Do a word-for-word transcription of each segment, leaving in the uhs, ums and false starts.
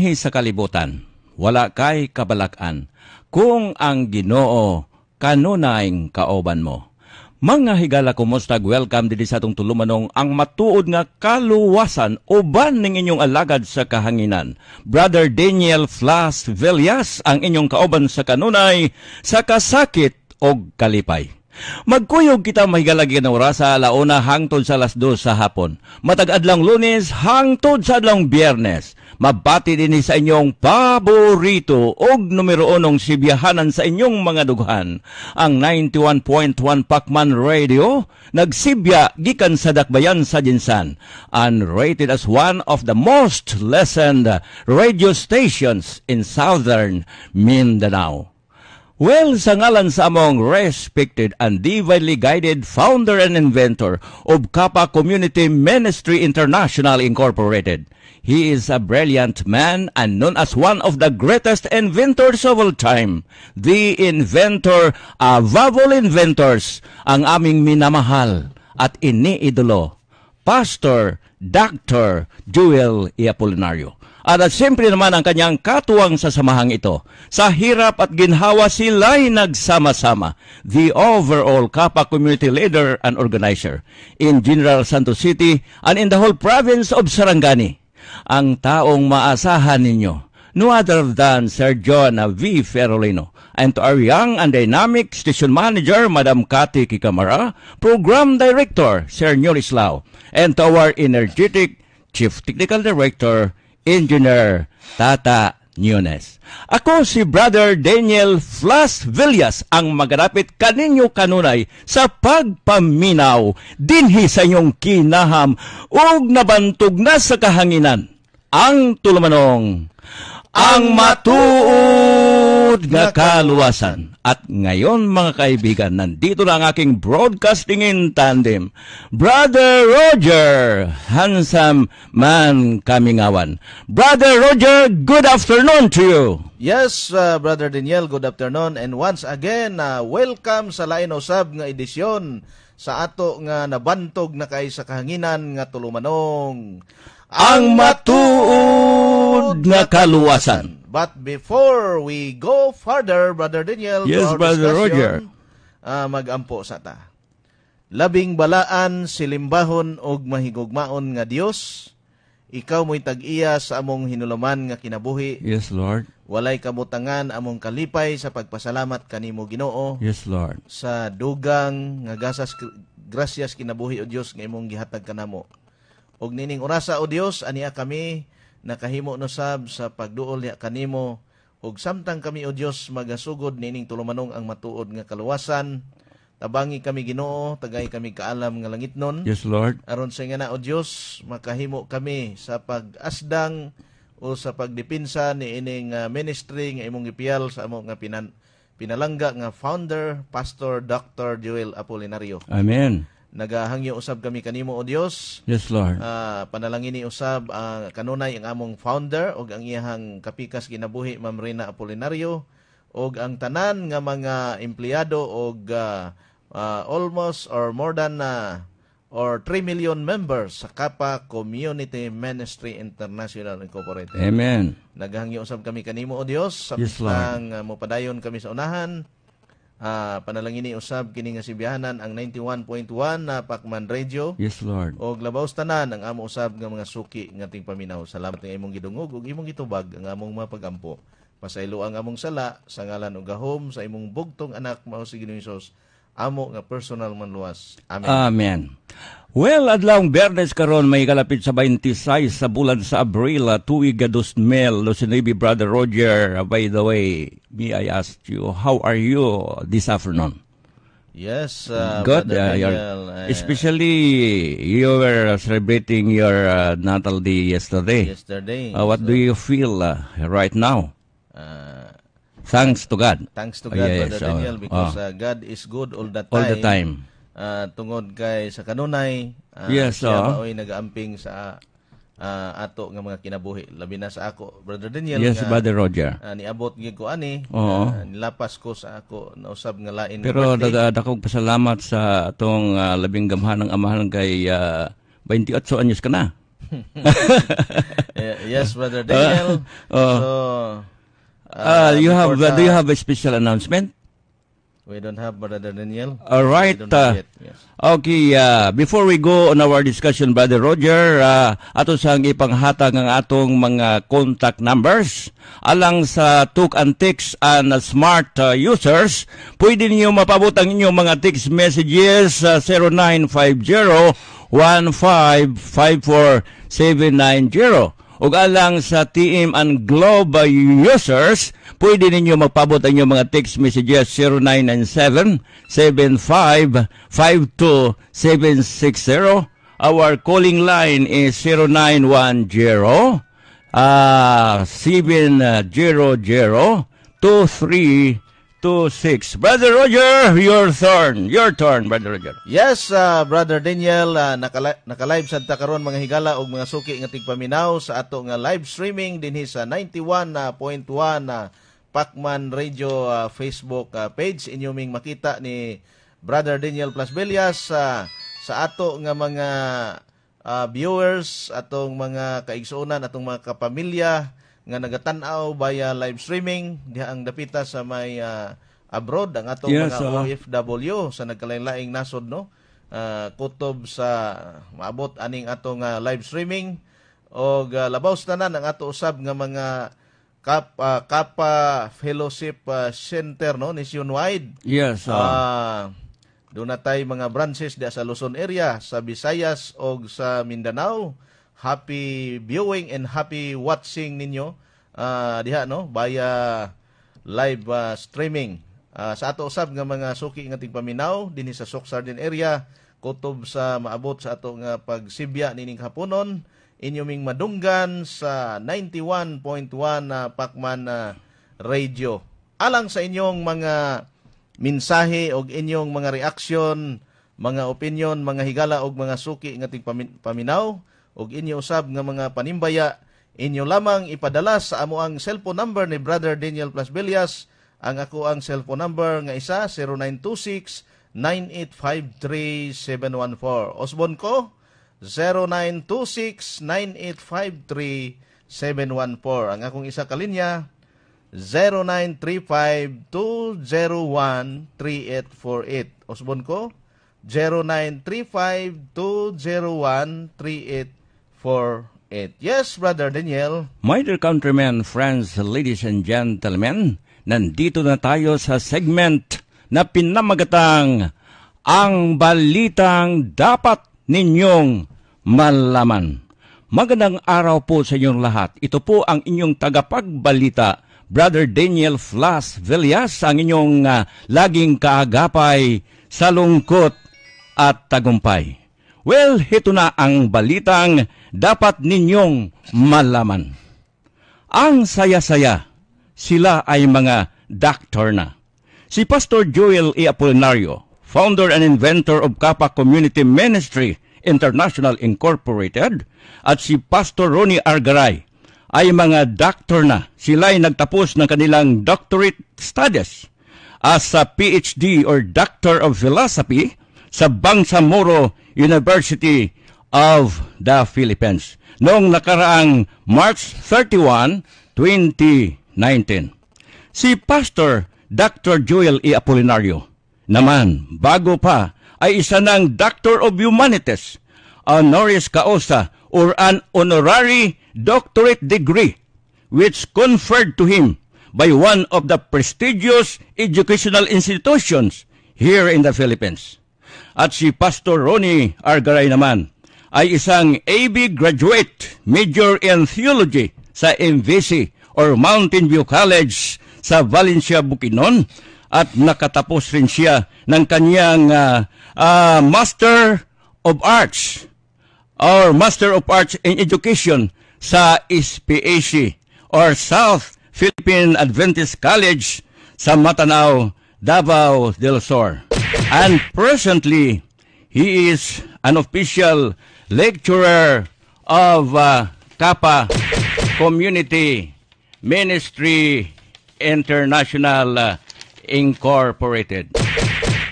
dinhi sa kalibutan, wala kay kabalakan, kung ang Ginoo kanunayng kaoban mo. Mga higala, kumusta? Welcome din sa atong tulumanong ang matuod nga kaluwasan uban ning inyong alagad sa kahanginan. Brother Daniel Flas Villas ang inyong kaoban sa kanunay, sa kasakit o kalipay. Magkuyog kita mahigalagi na orasa alauna hangtod sa alas dos sa hapon. Matag-adlang Lunes hangtod sa adlang Biyernes. Mabati din sa inyong paborito og numero unong sibiyahanan sa inyong mga dughan. Ang ninety-one point one Pacman Radio nagsibya gikan sa Dakbayan sa Jinsan, and rated as one of the most listened radio stations in southern Mindanao. Well, sa ngalan sa among respected and divinely guided founder and inventor of Kappa Community Ministry International Incorporated, he is a brilliant man and known as one of the greatest inventors of all time. The inventor of all inventors, ang aming minamahal at iniidolo, Pastor Doctor Joel E. Apolinario. At siyempre naman ang kanyang katuwang sa samahang ito. Sa hirap at ginhawa sila'y nagsama-sama. The overall Kappa Community Leader and Organizer in General Santos City and in the whole province of Sarangani. Ang taong maasahan ninyo, no other than Sir John V. Ferolino. And to our young and dynamic station manager, Madam Cathy Kikamara, Program Director, Sir Nyoris Lao. And to our energetic Chief Technical Director, Engineer Tata Nunes. Ako si Brother Daniel Flas Villas, ang magarapit kaninyo kanunay sa pagpaminaw dinhi sa inyong kinaham ug nabantog na sa kahanginan. Ang tulumanong, ang matuod nga kaluwasan. At ngayon mga kaibigan, nandito na ang aking broadcasting in tandem, Brother Roger, handsome man Kamingawan. Brother Roger, good afternoon to you. Yes, uh, Brother Daniel, good afternoon. And once again, uh, welcome sa lain usab nga edisyon sa ato nga nabantog na kay sa kahanginan nga tulumanong, ang matuod nga kaluwasan. But before we go further, Brother Daniel, yes, to our Brother Roger, uh, mag-ampo sa ta. Labing balaan, silimbahon og mahigugmaon nga Dios, ikaw mo'y tag-iya sa among hinuluman nga kinabuhi. Yes, Lord. Walay kamutangan among kalipay sa pagpasalamat kanimo Ginoo. Yes, Lord. Sa dugang nga gasas gracias kinabuhi o Dios nga imong gihatag kanamo. Og nining orasa o Dios, aniya kami nakahimo no sab sa pagduol niya kanimo, ug samtang kami o Dios magasugod nining tulumanong ang matuod nga kaluwasan. Tabangi kami Ginoo, tagay kami kaalam nga langitnon. Yes, Lord. Aron sa nga na o Dios, makahimo kami sa pag-asdang o sa pagdipinsa ni ining uh, ministry nga imong gipiyal sa amo nga pinan pinalangga nga founder, Pastor Doctor Joel Apolinario. Amen. Nagahangyo usab kami kanimo o Dios. Yes, Lord. Uh, panalangin ni usab uh, kanunay ang among founder og ang iyahang kapikas ginabuhi, Ma'am Rina Apolinario, og ang tanan nga mga empleyado og uh, uh, almost or more than uh, or three million members sa Kappa Community Ministry International Incorporated. Amen. Nagahangyo usab kami kanimo o Dios yes, samtang uh, mopadayon kami sa unahan. Uh, panalangin ni usab kini nga sibiyahanan ang ninety-one point one na Pacman Radio. Yes, Lord. Og labaw tanan ang amo usab nga mga suki nga ting paminaw. Salamat nga imong gidungog ug imong gitubag ang among mapagampo. Pasaylo ang among sala sa ngalan ug gahom sa imong bugtong anak mao si Ginoong Hesus, amo nga personal manluwas. Amen. Amen. Well, adlawng Biyernes karon may kalapit sa twenty-six sa bulan sa Abril, tuig dos mil, Losinibi, Brother Roger. By the way, may I ask you, how are you this afternoon? Yes, uh, good. Brother Uh, Daniel, uh, especially you were celebrating your uh, natal day yesterday. Yesterday. Uh, what so, do you feel uh, right now? Uh, Thanks to God. Thanks to God, uh, yes, Brother Daniel, uh, because uh, uh, God is good all the time. All the time. Uh, tungod kay sa kanunay, uh, yes, siya uh, maoy nagaamping sa uh, ato nga mga kinabuhi. Labi na sa ako, Brother Daniel. Yes, nga, Brother Roger. Uh, niabot gyud ko ani, uh, nilapas ko sa ako nausab nga lain. Pero dagdag pasalamat sa atong uh, labing gamhanang amahan kay uh, twenty-eight anyos ka na. Yes, Brother Daniel. Uh, uh, so, uh, you have before uh, do you the- have a special announcement? We don't have Brother Daniel. All right. We don't have uh, yet. Yes. Okay, uh, before we go on our discussion, Brother Roger, uh, ato sang ipanghatag ang atong mga contact numbers. Alang sa Tuk and Text and smart uh, users, pwede niyo mapabot ang inyong mga text messages sa zero nine five zero one five five four seven nine zero. Ug alang sa T M and Globe uh, users, pwede ninyo magpabot ang inyong mga text messages zero nine nine seven seven five five two seven six zero. Our calling line is zero nine one zero uh, seven zero zero two three two six. Brother Roger, your turn. Your turn, Brother Roger. Yes, uh, Brother Daniel, uh, nakala- naka-live sad ta karon mga higala og mga suki nga tigpaminaw sa ato nga live streaming dinhi sa ninety-one point one uh, Pacman Radio uh, Facebook uh, page. Inyo ming makita ni Brother Daniel Plas Villas uh, sa ato nga mga uh, viewers, atong mga kaigsuonan, atong mga kapamilya nga nagatan-aw via live streaming diha ang dapita sa may uh, abroad ang atong Yes, mga uh, O F W sa nagkalain-laing nasod, no, uh, kutob sa maabot aning atong uh, live streaming og uh, labaw sa tanan ang ato usab nga mga kap uh, Kappa Fellowship uh, Center, no, nationwide. Yes. Uh, Ah, doon na tayo mga branches diya sa Luzon area, sa Visayas o sa Mindanao. Happy viewing and happy watching ninyo ah, diha, no, via live ah, streaming. Ah, sa ato usab nga mga suki nga tigpaminaw dinhi sa Soksarden area, kutob sa maabot sa ato nga pagsibya nining haponon, inyo ming madunggan sa ninety-one point one na Pacman ah, Radio. Alang sa inyong mga mensahe og inyong mga reaksyon, mga opinion, mga higala og mga suki nga tigpaminaw og inyo usab nga mga panimbaya, inyo lamang ipadala sa amo ang cellphone number ni Brother Daniel Plas Villas. Ang ako ang cellphone number nga isa zero nine two six nine eight five three seven one four. Osbon ko zero nine two six nine eight five three seven one four. Ang akong isa kalinya zero nine three five two zero one three eight four eight. Osbon ko zero nine three five two zero one three eight four eight. Yes, Brother Daniel. My dear countrymen, friends, ladies and gentlemen, nandito na tayo sa segment na pinamagatang ang balitang dapat ninyong malaman. Magandang araw po sa inyong lahat. Ito po ang inyong tagapagbalita, Brother Daniel Plas Villas, ang inyong uh, laging kaagapay sa lungkot at tagumpay. Well, ito na ang balitang dapat ninyong malaman. Ang saya-saya, sila ay mga doctor na. Si Pastor Joel E. Apolinario, founder and inventor of Kappa Community Ministry International Incorporated, at si Pastor Ronnie Argaray ay mga doctor na. Sila ay nagtapos ng kanilang doctorate studies as a P H D or Doctor of Philosophy sa Bangsamoro University of the Philippines noong nakaraang March thirty-first, twenty nineteen. Si Pastor Doctor Joel E. Apolinario naman, bago pa, ay isa ng Doctor of Humanities, honoris causa, or an honorary doctorate degree which conferred to him by one of the prestigious educational institutions here in the Philippines. At si Pastor Ronnie Argaray naman ay isang A B graduate, major in theology sa M V C or Mountain View College sa Valencia, Bukidnon, at nakatapos rin siya ng kanyang uh, uh, Master of Arts or Master of Arts in Education sa S P A C or South Philippine Adventist College sa Matanao, Davao del Sur. And presently, he is an official lecturer of uh, Kappa Community Ministry International uh, Incorporated.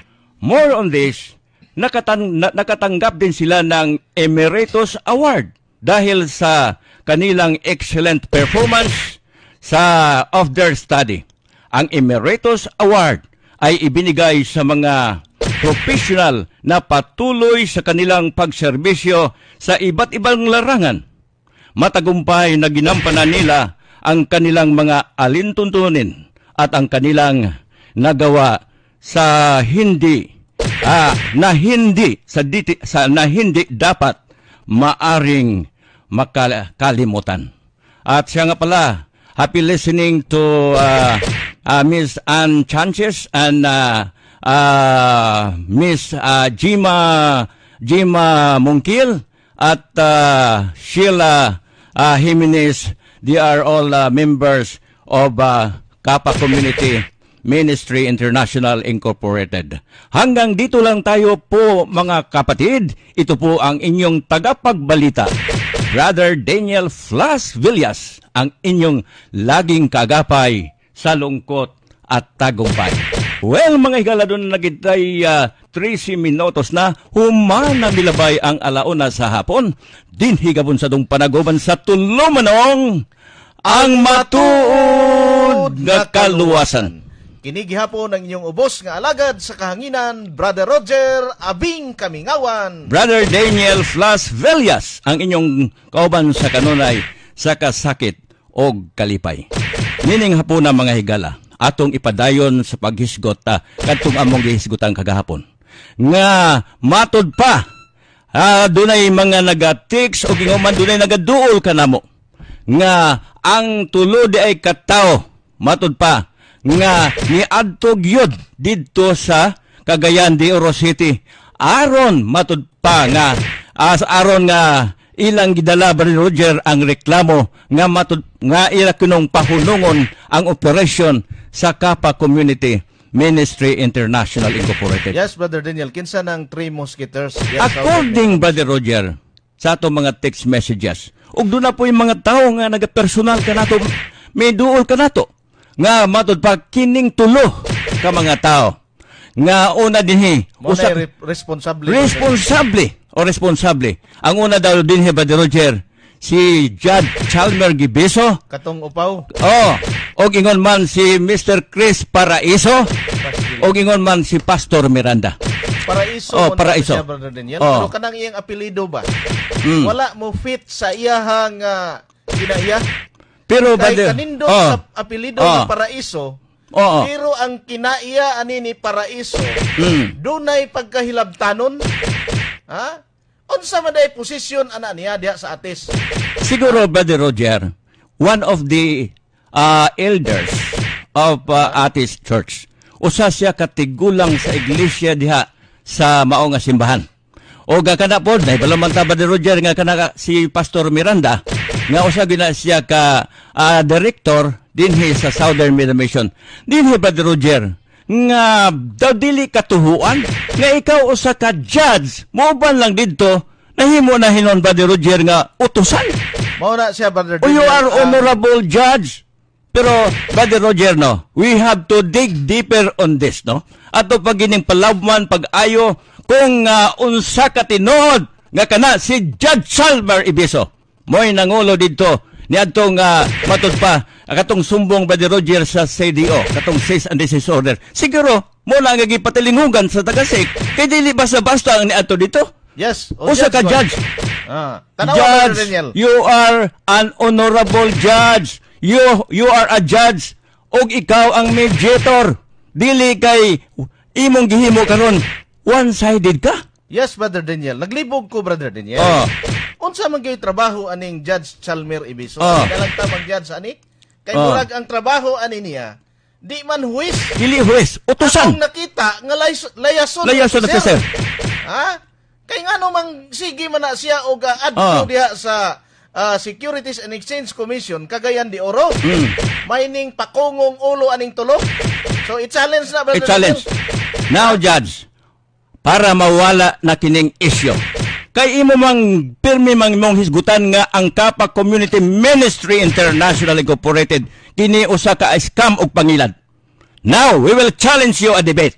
More on this, nakatang, na, nakatanggap din sila ng Emeritus Award dahil sa kanilang excellent performance sa of their study. Ang Emeritus Award ay ibinigay sa mga professional na patuloy sa kanilang pagserbisyo sa iba't ibang larangan. Matagumpay na ginampanan nila ang kanilang mga alintuntunin at ang kanilang nagawa sa hindi ah, na hindi sa, diti, sa na hindi dapat maaring makalimutan. At siya nga pala, happy listening to uh, uh, Miss Ann Chanches and uh, uh, Miss uh, Jima Jima Mungkil at uh, Sheila uh, Jimenez. They are all uh, members of uh, Kappa Community Ministry International Incorporated. Hanggang dito lang tayo po mga kapatid. Ito po ang inyong tagapagbalita, Brother Daniel Flas Villas, ang inyong laging kagapay sa lungkot at tagumpay. Well, mga higala doon na nagitay uh, thirty minutos na humana milabay ang alauna sa hapon. Dinhigabon sa dong panagoban sa tulumanong ang matuod nga kaluwasan. Kinigihapon ang inyong ubos nga alagad sa kahanginan, Brother Roger Abing Kamingawan. Brother Daniel Flas Villas, ang inyong kauban sa kanunay sa kasakit o kalipay. Nining hapon na mga higala, atong ipadayon sa paghisgot ta kadtong among gihisgotan kagahapon. Nga matod pa, ah, dunay mga nagatix o ginguman dunay nagaduol kanamo. Nga ang tulo di ay katao, matod pa, nga niadtog yod didto sa Cagayan de Oro City. Aron matod pa nga as aron nga ilang gidala ba ni Roger ang reklamo nga matud nga ila kunong pahulungon ang operasyon sa Kappa Community Ministry International Incorporated. Yes, Brother Daniel, kinsa ng Three Musketeers? Yes, according Brother Roger sa ato mga text messages, ug doon na po yung mga tao nga nagapersonal ka nato, may duol ka nato nga matod pa kining tulo ka mga tao nga una dinhi usa re- responsable responsable o responsable ang una daw dinhi Brother Roger si Judge Chalmer Gibiso katong upaw oh og ingon man si Mister Chris Paraiso og ingon man si Pastor Miranda. Paraiso oh, Paraiso siya, Brother Daniel. Oh. Pero kanang iyang apelido ba mm. wala mo fit sa iyahang uh, kinaiya. Pero kay brother, kanindot oh, sa apelido oh, ng Paraiso, oh, oh, pero ang kinaiya ani ni Paraiso, mm. dunay pagkahilabtanon. Ha? Unsa man day posisyon ana niya diha sa atis? Siguro ha? Brother Roger, one of the uh, elders of uh, Atis Church, usa siya katigulang sa iglesia diha sa mao nga simbahan. O ga kana pod nay balaman ta Brother Roger nga kana si Pastor Miranda nga usa gina siya ka uh, director dinhi sa Southern Mission. Dinhi Brother Roger nga daw dili katuhuan nga ikaw usa ka judge mo ban lang didto nahimo na hinon Brother Roger nga utusan. Mao na siya Brother Roger. You are honorable uh, judge. Pero Brother Roger no, we have to dig deeper on this no. Ato pag ining palawman pag-ayo kung uh, unsa ka tinuod nga kana si Judge Chalmer Ibiso. Mo'y nangulo dito niadtong uh, matud pa katong sumbong Brother Roger sa C D O, katong cease and desist order. Siguro mo na nga gipatilingugan sa taga-sik kay dili basta-basta ang niadto dito. Yes, o usa ka judge. Ah, judge, you are an honorable judge. You you are a judge og ikaw ang mediator. Dili kay imong gihimo karon one-sided ka. Yes, Brother Daniel. Naglibog ko, Brother Daniel. Oh. Unsa man gyud trabaho aning Judge Chalmer Ibiso? Oh. Dalang ta mag-judge ani? Kay oh. murag ang trabaho ani niya, di man huwis. Dili huwis, utusan. Akong nakita nga lays, layason. Layason na siya. Ha? Kay ngano mang sige man na siya og uh, adto oh. diha sa uh, Securities and Exchange Commission Cagayan de Oro. Mm. Mining pakungong ulo aning tulo. So i-challenge na Brother. I-challenge. Now, Judge, para mawala na kining issue. Kay imo mang pirmi mang imong hisgutan nga ang Kappa Community Ministry International Incorporated kini usa ka scam ug pangilad. Now, we will challenge you a debate.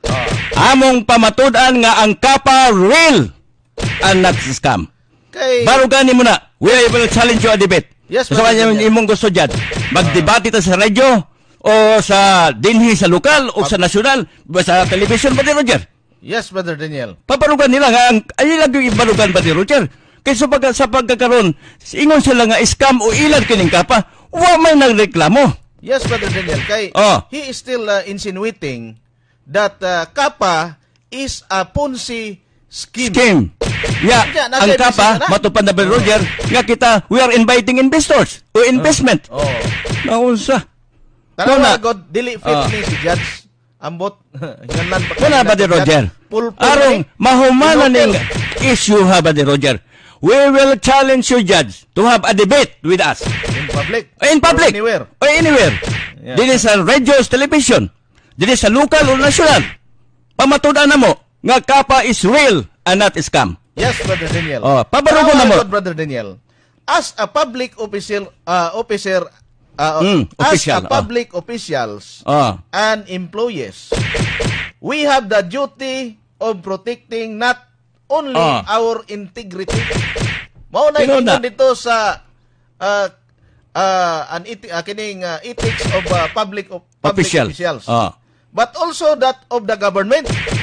Uh, Among pamatud-an nga ang Kappa real and not scam. Kay Barugani mo na We will challenge you a debate. Yes, so, Brother sa Daniel. imong gusto dyan, magdebate ta sa radyo o sa dinhi sa lokal o sa nasyonal ba sa television ba ni Roger? Yes, Brother Daniel. Paparugan nila nga ang ay lang yung ibarugan ba ni Roger? Kaysa pag, sa pagkakaroon, ingon sila nga scam o ilan kining kapa, wa may nagreklamo. Yes, Brother Daniel. Kay Oh. he is still uh, insinuating that uh, Kapa is a Ponzi scheme. Scheme. Yeah, Diyan, ang nasa kapa, episode na. matupad na ba ni Roger, nga kita, we are inviting investors o investment. Oh. Naunsa. Tanawa Wala. God, dili fit Oh. ni si Judge. Ambot. Hinganlan pa. Wala ba ni Roger? Pulpul Arong, ni. mahumana Pinotel. ning issue ha ba ni Roger? We will challenge you, Judge, to have a debate with us. In public. In public. Or anywhere. O anywhere. Yeah. Dili sa radio, television. Dili sa local o national. Pamatudan na mo, nga kapa is real and not scam. Yes, Brother Daniel. Oh, pabarugo na Tanawa mo. God, Brother Daniel. As a public official, uh, officer, uh, Mm, official, as a public officials Oh. and employees, we have the duty of protecting not only Oh. our integrity. Mao na Pero na- ingon dito sa uh, uh, an eti- uh, kining uh, ethics of uh, public of public Official. officials. Oh. But also that of the government.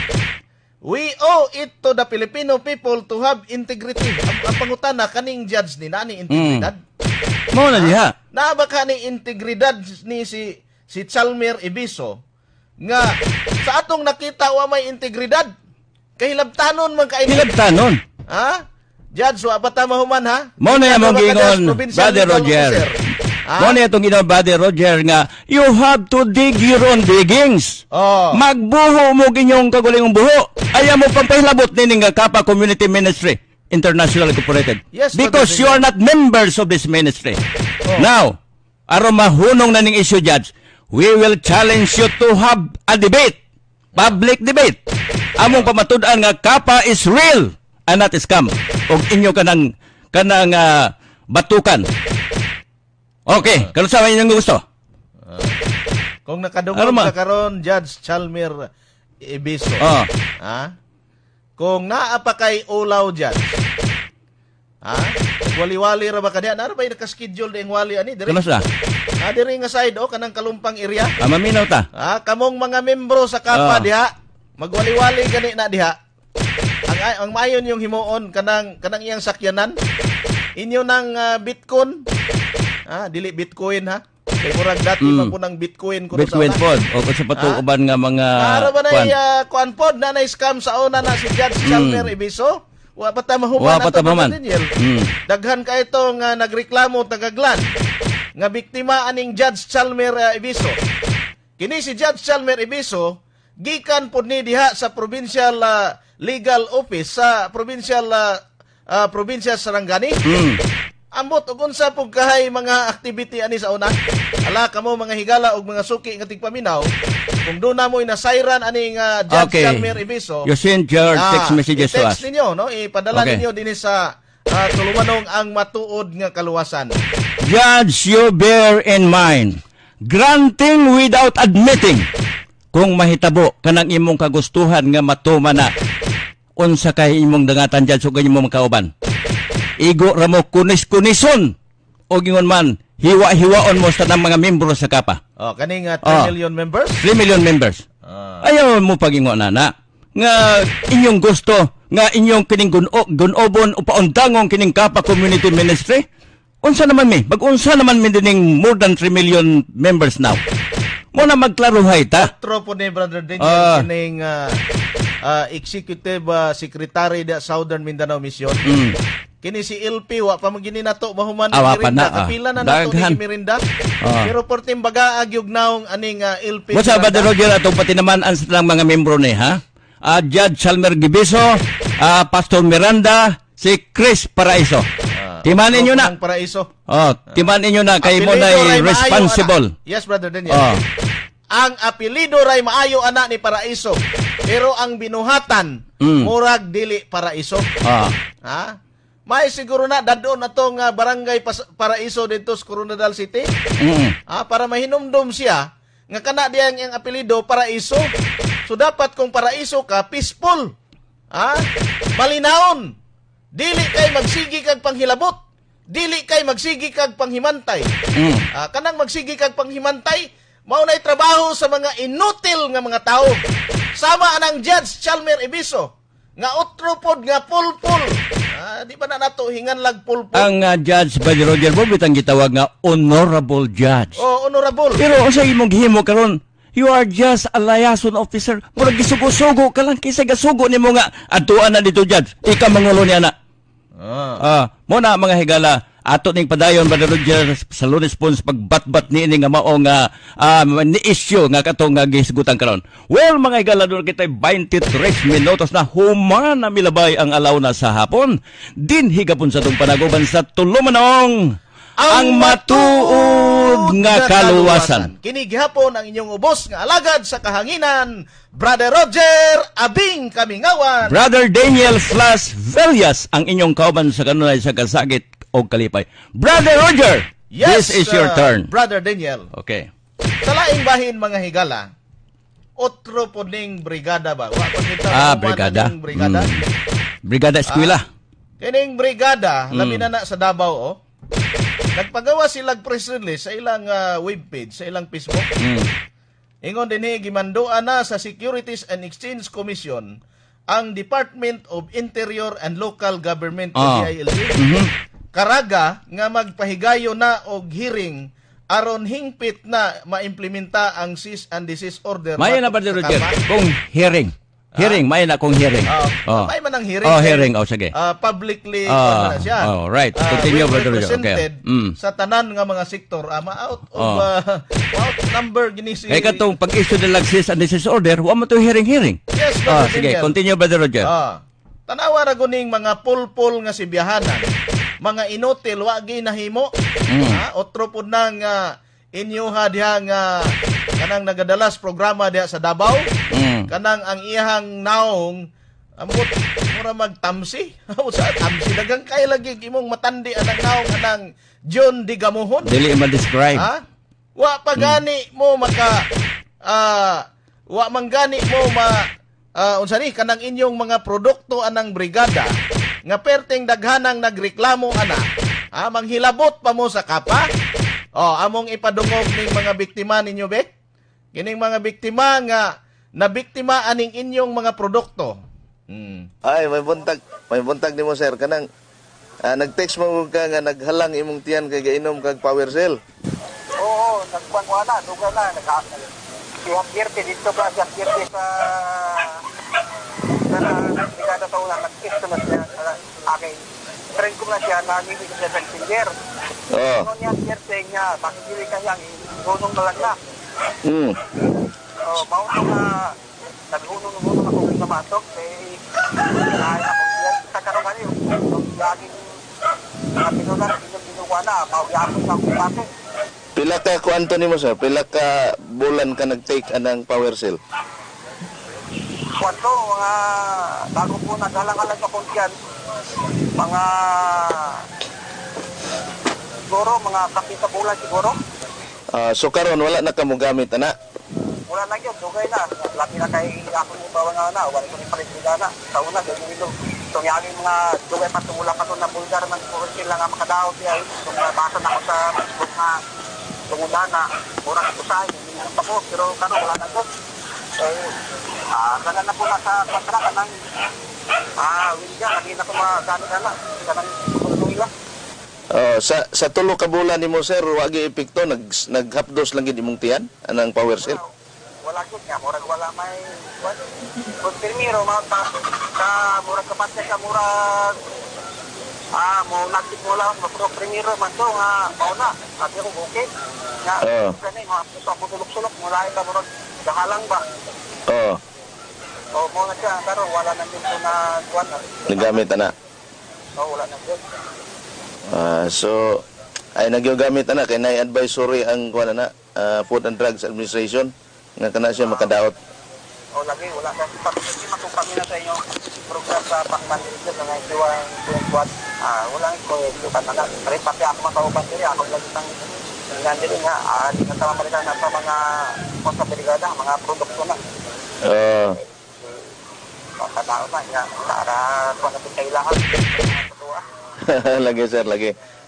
We owe it to the Filipino people to have integrity. Ang, ang pangutana kaning judge ni nani integridad. Mao na diha. Na ba kani integridad ni si si Chalmer Ibiso nga sa atong nakita wa may integridad. Kahilabtanon man kay Hilabtanon. ha? Judge wa pa ta mahuman ha? Mao na Ikaw yung ba ka das gingon, provincial Brother legal Roger. officer? Ha? Mao na itong gingon, Brother Roger, nga you have to dig your own diggings. Oh. Magbuho mo ginyong kagulingong buho. Ayaw mo pang pahilabot ni nga Kapa Community Ministry International Incorporated. Yes, Because Brother you are not members of this ministry. Oh. Now, aron mahunong na ning issue, Judge, we will challenge you to have a debate. Public debate. Among pamatud-an nga Kapa is real and not scam. Og inyo kanang kanang ah, batukan. Okay, kano sa inyong gusto? Kung nakadungog Ano ma? ka karon Judge Chalmer Ibiso. Oh. Ha? Kung naa pa kay ulaw dyan, ha? Wali-wali ra ba kanya? Ano ba yung nakaschedule na yung wali ani? Diri, Kano sa? ah, diri nga side, oh, kanang kalumpang area. Ah, maminaw ta. Ha? Kamong mga membro sa Kapa Ah. diha, magwali-wali gani na diha. Ang, ang mayon yung himuon, kanang, kanang iyang sakyanan, inyo ng ah, Bitcoin, ha? Dili Bitcoin, ha? Kay murag dati Mm. man po ng Bitcoin ko Bitcoin sa una. pod. O kung sa patuuban nga mga... Para ba na kwan. uh, kuan pod na na scam sa una na si Judge Chalmer Ibiso? Wa pa ta mahuman Wa pa ta ato, mahuman. Brother Daniel. Mm. Daghan ka itong uh, nagreklamo tagaglan nga biktima aning Judge Chalmer uh, Ibiso. Kini si Judge Chalmer Ibiso gikan pod ni diha sa provincial uh, legal office sa provincial uh, uh, probinsya Sarangani. Mm. Ambot ug unsa pug kahay mga activity ani sa una. Ala kamo mga higala ug mga suki nga tigpaminaw. Kung doon na mo inasayran ani nga Judge Okay. Chalmer Ibiso. You send your ah, text messages to us. i-text ninyo, no? Ipadala Okay. ninyo dinhi sa uh, tulumanong ang matuod nga kaluwasan. Judge, you bear in mind, granting without admitting, kung mahitabo kanang imong kagustuhan nga matuma na, unsa kay imong dangatan, Judge, o ganyan mo makauban. Igo ra mo kunis-kunison, o gingon man, hiwa-hiwaon mo sa ng mga membro sa Kapa. Oh, kaning uh, three Ah. million members. three million members. Ah. Ayaw mo pagingo na na. Nga inyong gusto, nga inyong kining guno, gunobon o paundangong kining Kapa Community Ministry. Unsa naman mi? Mag-unsa naman mi dining more than three million members now. Mo na magklaruhay ta. Tropo ni Brother Daniel Ah. kining uh, uh, Executive uh, Secretary da Southern Mindanao Mission. Mm. Kini si L P wa pa magini nato mahuman Ah, wa ni pa Mirinda. na, ah. Kapila na nato Daghan. ni Mirinda. Ah. Pero portim baga agyog naong aning uh, L P. What's up, Miranda. Brother Roger, atong pati naman ang silang mga membro ni, ha? Ah, Judge Chalmer Gibiso, ah, Pastor Miranda, si Chris Paraiso. Ah, Timanin nyo na. Ang Paraiso. Oh, timanin nyo na kay mo Apelido na ray maayo, responsible. ana. Yes, Brother Daniel. Oh. Ang apelido ray maayo ana ni Paraiso. Pero ang binuhatan Mm. murag dili Paraiso. Ah. Ha? May siguro na dadon atong uh, barangay Pas- Paraiso dito sa Coronadal City. Mm. Ah, para mahinumdum siya nga kana diya ang iyang apelido Paraiso. So dapat kung Paraiso ka peaceful. Ah, malinaon. Dili kay magsigi kag panghilabot. dili kay magsigi kag panghimantay. Mm. Ah, kanang magsigi kag panghimantay, mao nay trabaho sa mga inutil nga mga tao. Sama anang Judge Chalmer Ibiso nga utropod nga pulpul. Ah, di ba na nato hingan lag pulpul? Ang uh, Judge Buddy Roger Bob bitang gitawag nga honorable judge. O honorable. Pero unsa imong gihimo karon? You are just a liaison officer. Murag gisugo-sugo ka lang kaysa gasugo nimo nga adtuan na dito judge. Ika mangulo ni ana. Ah. Ah, mo na mga higala ato ning padayon Buddy Roger sa Lunes Pons pagbatbat ni ini nga mao nga um, ni issue nga katong nga gisgutan karon. Well mga higala doon kita twenty-three minutos na human na milabay ang alaw na sa hapon. Din higapon sa tong panaguban sa tulumanong ang matuod nga kaluwasan. Kini gihapon ang inyong ubos nga alagad sa kahanginan, Brother Roger Abing Kamingawan. Brother Daniel slash Velias ang inyong kauban sa kanunay sa kasagit o kalipay. Brother Roger, Yes, this is your uh, turn. Brother Daniel. Okay. Sa laing bahin mga higala, otro po ning brigada ba? Wa pa kita Ah, uman brigada. aning brigada. Mm. Brigada Eskwela. Kining brigada, Mm. labi na na sa Davao, oh. Nagpagawa silang press release sa ilang uh, webpage, sa ilang Facebook. Mm. Ingon din gimanduan na sa Securities and Exchange Commission ang Department of Interior and Local Government Ah. D I L G. Mhm. Karaga nga magpahigayo na og hearing aron hingpit na maimplementa ang cease and desist order. Maya na ba batok sa Roger? Kama. Kung hearing. Hearing, maya na kung hearing. Ah, Oh. may man ang hearing. Oh, hearing. Oh, sige. Ah, publicly Ah, ano na siya. oh, right. Ah, Continue, well Brother Roger. represented Okay. Mm. sa tanan nga mga sektor. Ah, ma-out of Oh. ah, out number gini si Kaya katong pag-issue ng cease and desist order, huwag mo ito hearing-hearing. Yes, Oh, Brother sige, Daniel. continue, Brother Roger. Ah. Tanawa ra guning mga pulpul nga si biyahanan. Mga inutil wa gi nahimo. Mm. Ha, otro pud nang uh, inyo ha diha nga kanang nagadalas programa diha sa Davao. Mm. Kanang ang iyang naong amot mura magtamsi. Usa tamsi dagang kay lagi imong matandi anang naong anang John Di Gamuhon. Dili ma-describe. Ha? Wa pa gani mo maka ah wa man gani mo ma ah, unsa ni kanang inyong mga produkto anang brigada nga perteng daghanang nagreklamo ana. Ah, manghilabot pa mo sa kapa. Oh, among ipadungog ning mga biktima ninyo be. Kining mga biktima nga nabiktima aning inyong mga produkto. Hmm. Ay, may buntag, may buntag nimo sir kanang ah, nag-text mo ka nga naghalang imong tiyan kay gainom kag power cell. Oo, nagkuhan ko na, duga na, nag si Hampirte dito ba, si Hampirte sa sa brigada sa una, nag-text naman siya sa akin. Friend ko na siya, nangibig siya sa Messenger. Oo. Ano niya, Hampirte niya, bakit hindi ka niya, ihunong na lang na. Mm. Oo, mauto na, naghunong-hunong ako sa matok, eh, kaya ako siya, sa karungan yun, yung laging mga pinunan, binuwa na, mawiyapon sa akong matok. Pila ka kuanto nimo sir? Pila ka bulan ka nag-take anang power cell? Kwanto, mga bago po naghalang-halang sa konsyan, mga siguro, mga kapit sa bulan siguro. Ah, so karon wala na ka mo gamit ana. Wala na yun, dugay na. Labi na kay ako mo bawa nga na, wala ko ni palit na. Sa una, gawin nito. Itong yung mga dugay pa, tumula pa ito na bulgar ng kursil lang nga makadaot siya. Itong nabasa na ako sa Facebook na tungudan na murang kusay, hindi pa ko, pero kano, wala na ko. Eh, ah, dala na po na sa kontraka ng ah, Wilga, lagi na ko magamit na na. Kanang tulong Oh, sa sa tulo ka bulan nimo sir, wa gi epekto nag naghapdos lang gid imong tiyan anang power cell. wala gud nga, murag wala may kung pirmiro, mga ka murag kapatid ka murag ah, mo nagtip mo lang, mapuro primero man to nga, mauna, at yung okay. Nga, Oo. ganun, mga puso ako tulok-sulok, mula ka murag, kahalang ba? Oh, O, mo na siya, pero wala na din po na kuwan na. nagamit ana. O, wala na din. Ah, so ay nagyogamit ana kay nay advisory ang kuan ana, ah, Food and Drugs Administration nga kana siya makadaot. O, lagi, wala na. Pag-isip ako kami na sa inyo, program sa Pacman dito, na nga ito ang kuwan. Ah, wala ko, ito ka na na. Pero pati ako matauban diri, ako lagi ng nandito nga, ah, di na tama malita na sa mga kontrabirigada, mga produkto na. Oh, Makadaot na, nga, para kung ano kailangan. Totoo, ah. lagi sir, lagi.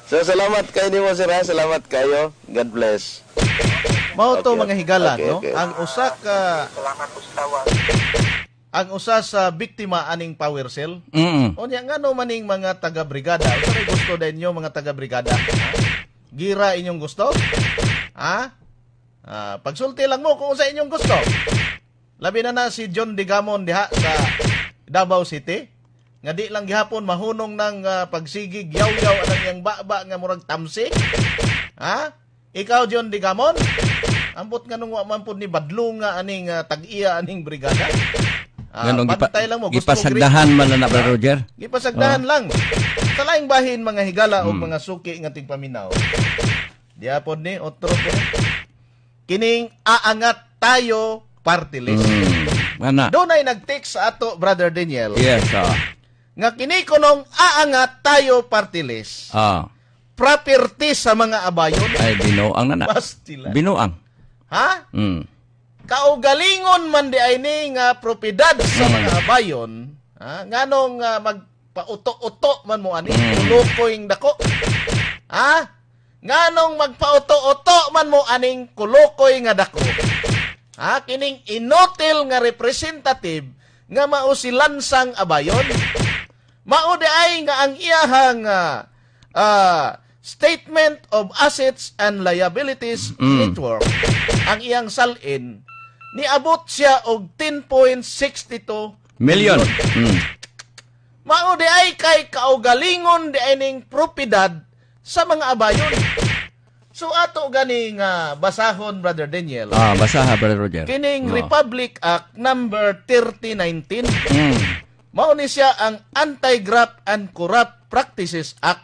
So salamat kay nimo sir ha. Salamat kayo. God bless. Mao to Okay, mga higala, okay, no? okay. Ang usa ka Salamat po sa tawag. ang usa sa biktima aning power cell. Mm. Unya ngano maning mga taga-brigada? Unsa may gusto ninyo mga taga-brigada? Ha? Gira inyong gusto? Ha? Ah, pagsulti lang mo kung sa inyong gusto. Labi na na si John Digamon diha sa Davao City. Nga di lang gihapon mahunong ng ah, pagsigig yaw-yaw anang yang baba nga murag tamsi. Ha? Ikaw John Digamon? Ambot nga nung wa man pud ni badlo nga aning ah, tag-iya aning brigada. Ah, Ganong gipa, pantay lang mo. Gusto mo gipasagdahan man na Brother Roger. Gipasagdahan Oh. lang. Sa laing bahin mga higala o Hmm. mga suki nga ting paminaw. Diapod ni otro po. Kining aangat tayo party list. Mm. Ana. Doon ay nag-text sa ato Brother Daniel Yes, ah. nga kini kunong aangat tayo party list. Ah. Property sa mga abayon. Ay binuang na na. Bastila. Binuang. Ha? Mm. Kaugalingon man di ay ni nga propiedad sa Mm. mga abayon, ha? Nganong uh, magpauto-uto man mo ani, Mm. kulukoy dako. Ha? Nganong magpauto-uto man mo aning kulukoy nga dako. Ha? Kining inotil nga representative nga mao si Lansang Abayon. Mao di ay nga ang iyahang uh, uh, Statement of Assets and Liabilities Mm. Network, ang iyang salin, niabot siya og ten point six two Million. Mm. Mao di ay kay kaugalingon di ay ning propiedad sa mga abayon. So ato gani nga basahon Brother Daniel. Ah, basaha Brother Roger. Kining Oh. Republic Act number thirty nineteen. Mm. Mao ni siya ang Anti-Graft and Corrupt Practices Act.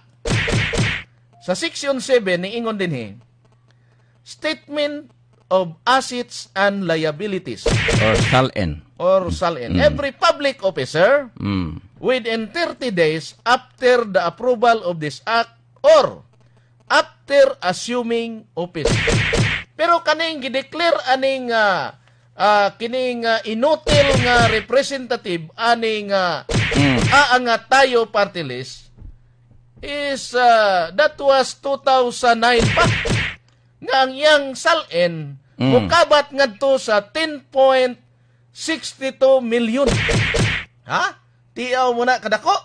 Sa Section seven, niingon din he, Statement of Assets and Liabilities, Or salin. or S A L N. Mm. Every public officer, Mm. within thirty days after the approval of this act, or after assuming office. Pero kaning gideclare aning uh, uh, kining uh, inutil nga representative aning uh, Mm. aangat tayo party list, is uh, that was two thousand nine pa nga ang iyang salin Mm. mukabat ngadto sa ten point six two million. Ha? Tiyaw mo na kadako.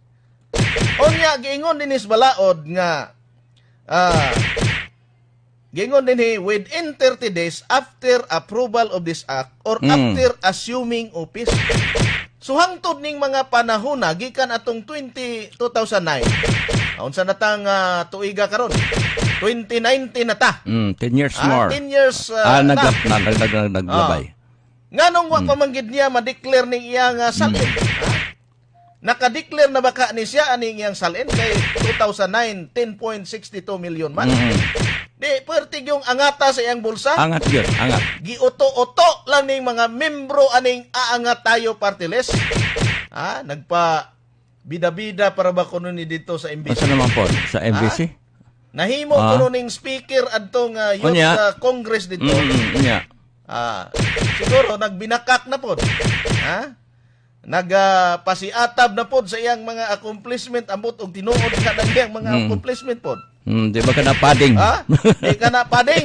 Onya giingon din is balaod nga ah giingon din he within thirty days after approval of this act or Mm. after assuming office. So hangtod ning mga panahon na gikan atong twenty two thousand nine. Unsa na tang uh, tuiga karon? twenty nineteen na ta. Mm. Ten years Ah, more. ten years uh, Ah, na. naglab na. Nag, nag, nag, naglabay. Nganong wa pa manggid niya ma-declare ning iyang uh, salin? Ha? Naka-declare na baka ni siya aning iyang salin kay two thousand nine ten point six two million man. Mm. Di pertig yung angata sa iyang bulsa. Angat yun. Angat. Giuto-uto lang ning mga membro aning aangat tayo party list. Ha? Nagpa bida-bida para ba kuno ni dito sa M B C. Masa naman po? Sa M B C? Nahimo Ah. kuno ning speaker adtong uh, youth Unya. uh, congress dito. Mm. Yeah. Ah, siguro nagbinakak na pod. Ha? Nagpasiatab na pod sa iyang mga accomplishment ambot og tinuod sa iyang mga Mm. accomplishment pod. Mm, di ba ka na padding? Ha? Di ka na pading.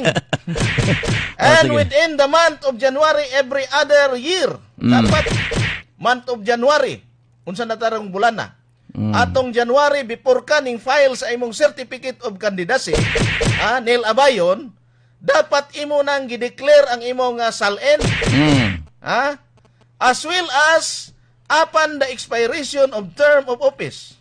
sige. And within the month of January every other year, Mm. dapat month of January, unsa na tarong bulan na. Mm. Atong January before ka ning file sa imong certificate of candidacy, ah, nil abayon, dapat imo nang gideclare ang imong uh, salin, Mm. ha? As well as upon the expiration of term of office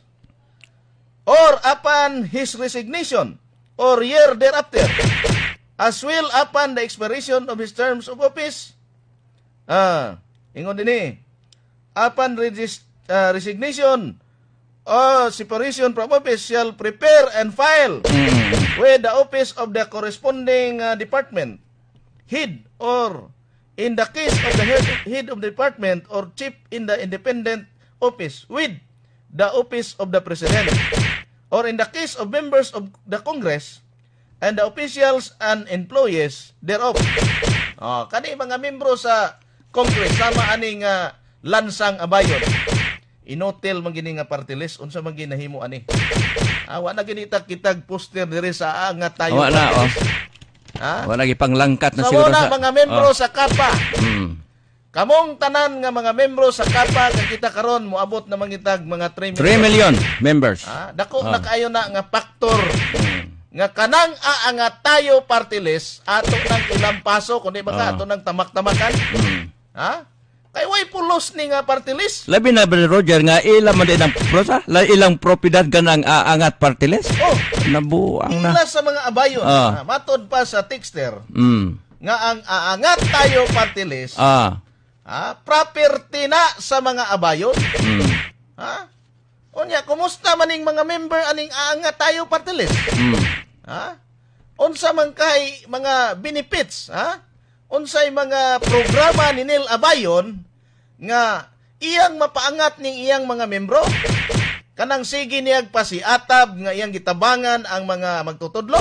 or upon his resignation or year thereafter, as well upon the expiration of his terms of office. Ah, ingon din eh, upon regis- uh, resignation or separation from office shall prepare and file Mm. with the office of the corresponding uh, department head, or in the case of the head, head of the department or chief in the independent office with the office of the president, or in the case of members of the Congress and the officials and employees thereof. Oh, kani mga membro sa Congress sama aning uh, Lansang Abayon. Inotel man gini nga party list unsa man ginahimo ani. Awa na ginita kitag poster diri sa angat tayo. Awa na, oh. Ha? Wala gipanglangkat na Sa siguro una, sa... mga membro Oh. sa Kapa. Mm. Kamong tanan nga mga membro sa Kapa nga kita karon moabot na mangitag mga three million. three million members. Ha? Dako Oh. na kayo na nga faktor nga kanang aangat tayo party list ato nang ilang paso kundi baka Oh. ato nang tamak-tamakan. Mm. Ha? Kay way pulos ni nga party list. Labi na, Brother Roger, nga ilang man din ang prosa? La ilang propiedad ka ng aangat party list? Oh, Nabuang na. ila sa mga abayon. Ah. Ha? Matod pa sa Texter Mm. nga ang aangat tayo party list Ah. ha? Property na sa mga abayon. Mm. Ha? Unya, kumusta maning mga member aning aangat tayo party list? Mm. Ha? Unsa man kay mga benefits, ha? Unsay mga programa ni Nil Abayon nga iyang mapaangat ning iyang mga membro? Kanang sige niyag pasiatab nga iyang gitabangan ang mga magtutudlo?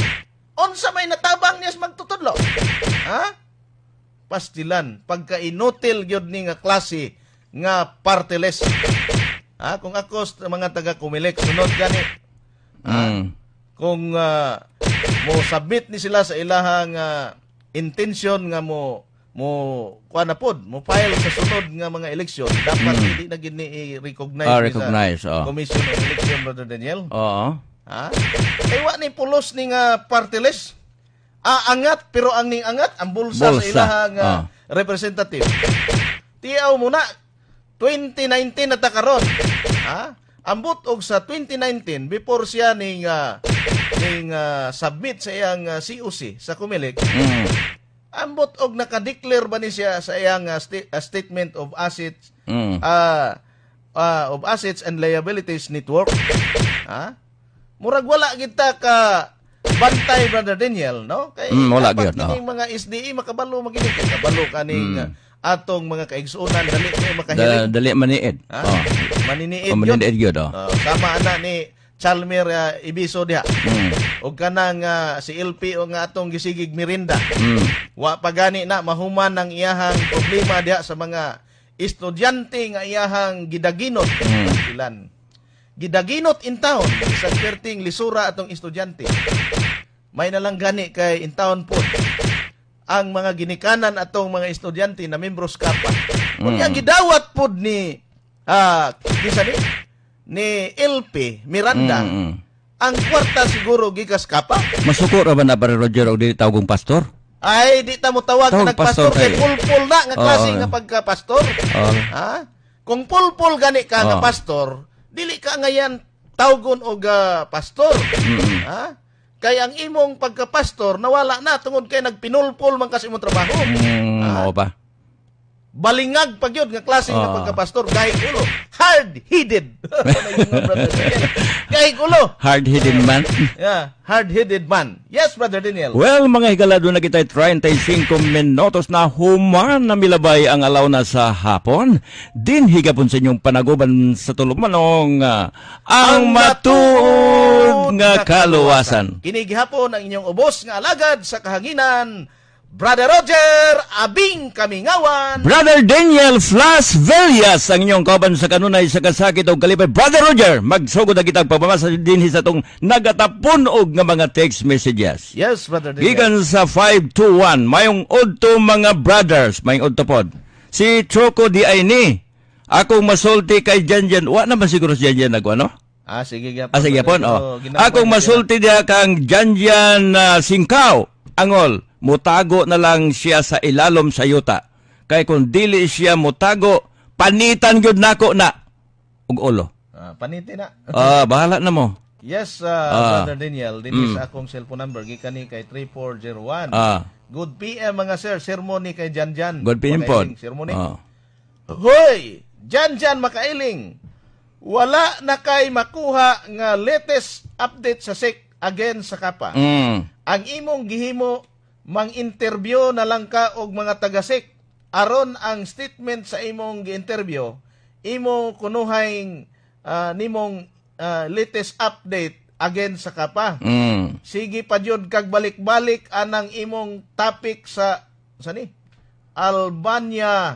Unsa may natabang niya sa magtutudlo? Ha? Pastilan, pagka-inutil gyud ni nga klase nga party list. Ha? Kung ako sa mga taga-Kumilik, sunod gani. Mm. Kung uh, mo submit ni sila sa ilahang uh, intention nga mo mo kuha na pod, mo file sa sunod nga mga eleksyon, dapat hindi na gini i-recognize Ah, ni recognize, sa oh. Commission on Election, Brother Daniel. Oo. Ha? Kay wa ni pulos ni nga party list. Aangat pero ang ning angat ang bulsa, Bulsa, sa ilahang uh, ah. representative. Tiyaw mo na twenty nineteen na ta karon. Ha? Ambot og sa twenty nineteen before siya ning uh, ning uh, submit sa iyang uh, C O C sa Comelec. Mm. Ambot og naka-declare ba ni siya sa iyang uh, sti- uh, statement of assets Mm. uh, uh, of assets and liabilities network. Ha? Murag wala kita ka bantay, Brother Daniel, no? Kay Mm, wala dapat gyud, no. kining mga S D E makabalo magini kabalo kaning Mm. uh, atong mga kaigsuonan dali kay Da, makahiling. dali maniid. Ha? Oh. Maniniid Oh, yun. maniid yun, oh. Uh, sama ana ni Chalmer uh, Ibiso diha. Mm. O kanang uh, si L P o nga atong gisigig Mirinda. Mm. Wa pa gani na mahuman ang iyahang problema diha sa mga estudyante nga iyahang gidaginot. Mm. Ilan? Gidaginot in town sa perting lisura atong estudyante. May nalang gani kay in town po ang mga ginikanan atong mga estudyante na membros kapa. Kung Mm. yang gidawat pod ni ah kisa ni ni L P Miranda, Mm, mm. ang kwarta siguro gikas kapa. Masuko ra ba na, Brother Roger, og di tawagong pastor? Ay di ta mo tawag Tawag nga nagpastor pastor kay kay- pulpul na nga klase Oo. nga pagka-pastor. Oh. Ha? Kung pulpul gani ka nga Oo. pastor, dili ka ngayon tawgon og ah, pastor. Mm. Ha? Kay ang imong pagka-pastor nawala na tungod kay nagpinulpul man kasi imong trabaho. Mm, Ah. oo ba? Balingag pag yun nga klase nga Oo. pagka-pastor, gahig ulo. Hard-headed. Gahig ulo. Hard-headed man. Yeah, hard-headed man. Yes, Brother Daniel. Well, mga higalado na kita thirty-five minutos na human na milabay ang alaw na sa hapon. Din higapon sa inyong panaguban sa tulumanong uh, ang matuod nga kaluwasan. Kinigihapon ang inyong ubos nga alagad sa kahanginan, Brother Roger, abing kamingawan. Brother Daniel Flas Villas ang inyong kauban sa kanunay sa kasakit o kalipay. Brother Roger, magsugod na kitang pagpamasa din sa itong nagatapon og nga mga text messages. Yes, Brother Daniel. Gikan sa five two one, mayong udto mga brothers, mayong udto pod. Si Choco di ay ni. Akong masulti kay Janjan. Wa naman siguro si Janjan nagwano? Ah, sige gyapon. Ah, sige Brother pon. Daniel. Oh. Ginamay Akong na masulti diha kang Janjan uh, Singkaw. Angol, mutago na lang siya sa ilalom sa yuta. Kay kung dili siya mutago, panitan gyud nako na. Ug ulo. siya. Ah, paniti na. Ah, bahala na mo. Yes, uh, Ah. Brother Daniel. Din Mm. sa akong cellphone number gikan ni kay three four zero one. Ah, Good P M mga sir, sermon ni kay Janjan. good pin pod. Makailing, sermon ni. Ah. Hoy, Janjan makailing. Wala na kay makuha nga latest update sa S E C again sa Kapa. Mm. Ang imong gihimo mang-interview na lang ka og mga taga-S E C aron ang statement sa imong gi-interview imo kunuhay ah, nimong ah, latest update again sa Kapa. Mm. Sige pa jud kag balik-balik anang imong topic sa sa ni Albania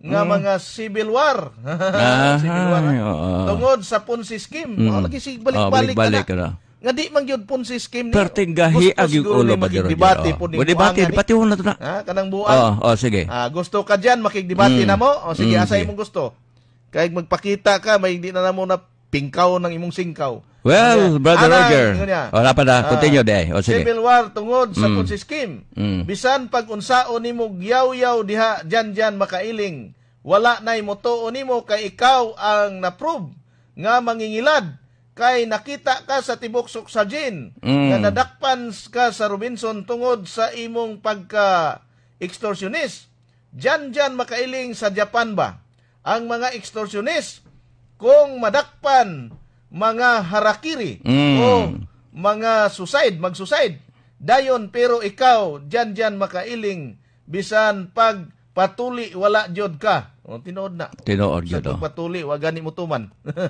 nga mga civil war. Civil war. Ay, ha? oo. Tungod sa Ponzi scheme. Mm. Oh, lagi sig Oh, balik-balik balik-balik ka ka na. na. Nga di man gyud Ponzi scheme ni. Perting gahi ag yung siguro ulo ni ba maging Roger? debate Oh. po ni O, debate, buangan ni. debate mo na to na. Ha, kanang buang. Oh, oh, sige. Ah, gusto ka diyan makigdebate Mm. na mo? O sige, Mm, asay sige. mong gusto. Kay magpakita ka may hindi na namo na pingkaw ng imong singkaw. Well, Ano Brother Anang, Roger. ingon niya. Wala pa na. Ah, Continue, de. O, sige. Civil war tungod sa Mm. Ponzi scheme. Mm. Bisan pag unsaon nimo yaw-yaw diha dyan-dyan makailing. Wala nay motuo nimo kay ikaw ang na-prove nga mangingilad kay nakita ka sa tibok Suksaljin Mm. nga nadakpan ka sa Robinson tungod sa imong pagka extortionist. Dyan-dyan makailing sa Japan ba? Ang mga extortionist kung madakpan mga harakiri Mm. o mga suicide, mag-suicide. Dayon, pero ikaw, dyan-dyan makailing, bisan pag patuli, wala jod ka. O, tinood na. Tinood Sa yun, oh. patuli, wag gani mo tuman.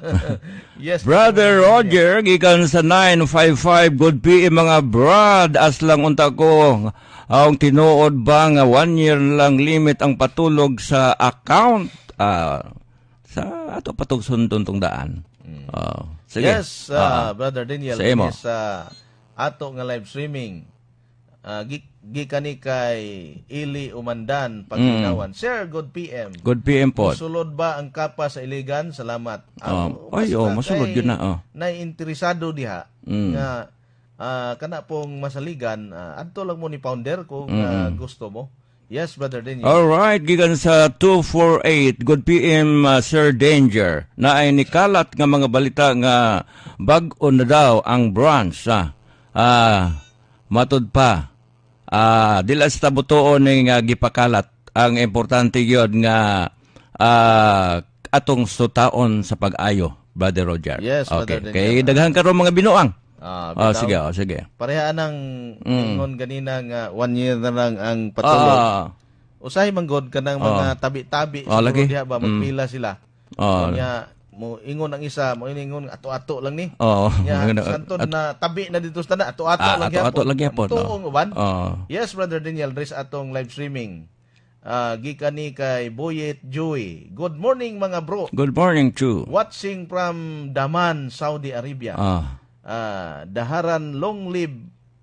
Yes. Brother Roger, gikan sa nine five five, good P M mga brad, as lang unta ko, ang tinuod ba nga one year lang limit ang patulog sa account, ah, sa ato patog sundon tong daan. Oh, sige. Yes, uh, Ah, Brother Daniel, sa imo. yes, uh, ato nga live streaming. Uh, gi- gikan ni kay Ili Umandan Paginawan. Sir, good P M. good P M po. Sulod ba ang kapa sa Iligan? Salamat. Um, ay, oh, masulod yun na, oh. Naiinteresado diha Mm. nga ah, kana pong masaligan, uh, adto lang mo ni founder kung ah, gusto mo. Yes, Brother Daniel. Alright, gikan sa two four eight, good P M, uh, Sir Danger, na ay nikalat nga mga balita nga bag-o na daw ang branch, ah, ah matud pa, ah, dila sa tabutoon nga gipakalat, ang importante yun nga ah, atong sutaon sa pag-ayo, Brother Roger. Yes, okay. Brother Kay Daniel. daghan karon mga binuang. Ah, Oh, bitaw. sige, oh, sige. Pareha ng Mm. ingon ganina nga one year na lang ang patulog. Ah, Usahay manggod ka ng mga tabi-tabi. Oh, siguro lagi. diha ba, magpila sila. oh, Kanya, mo ingon ang isa, mo ingon ato-ato lang ni. oh, Nya maganda. santod na tabi na dito sa tanan, ato-ato Ah, lang ato-ato lang gyapon, no? Tuong uban. Oh. Yes, Brother Daniel, dres atong live streaming. Ah, gikan ni kay Boyet Joy. Good morning mga bro. Good morning, Chu. Watching from Daman, Saudi Arabia. Ah. Ah, daharan long live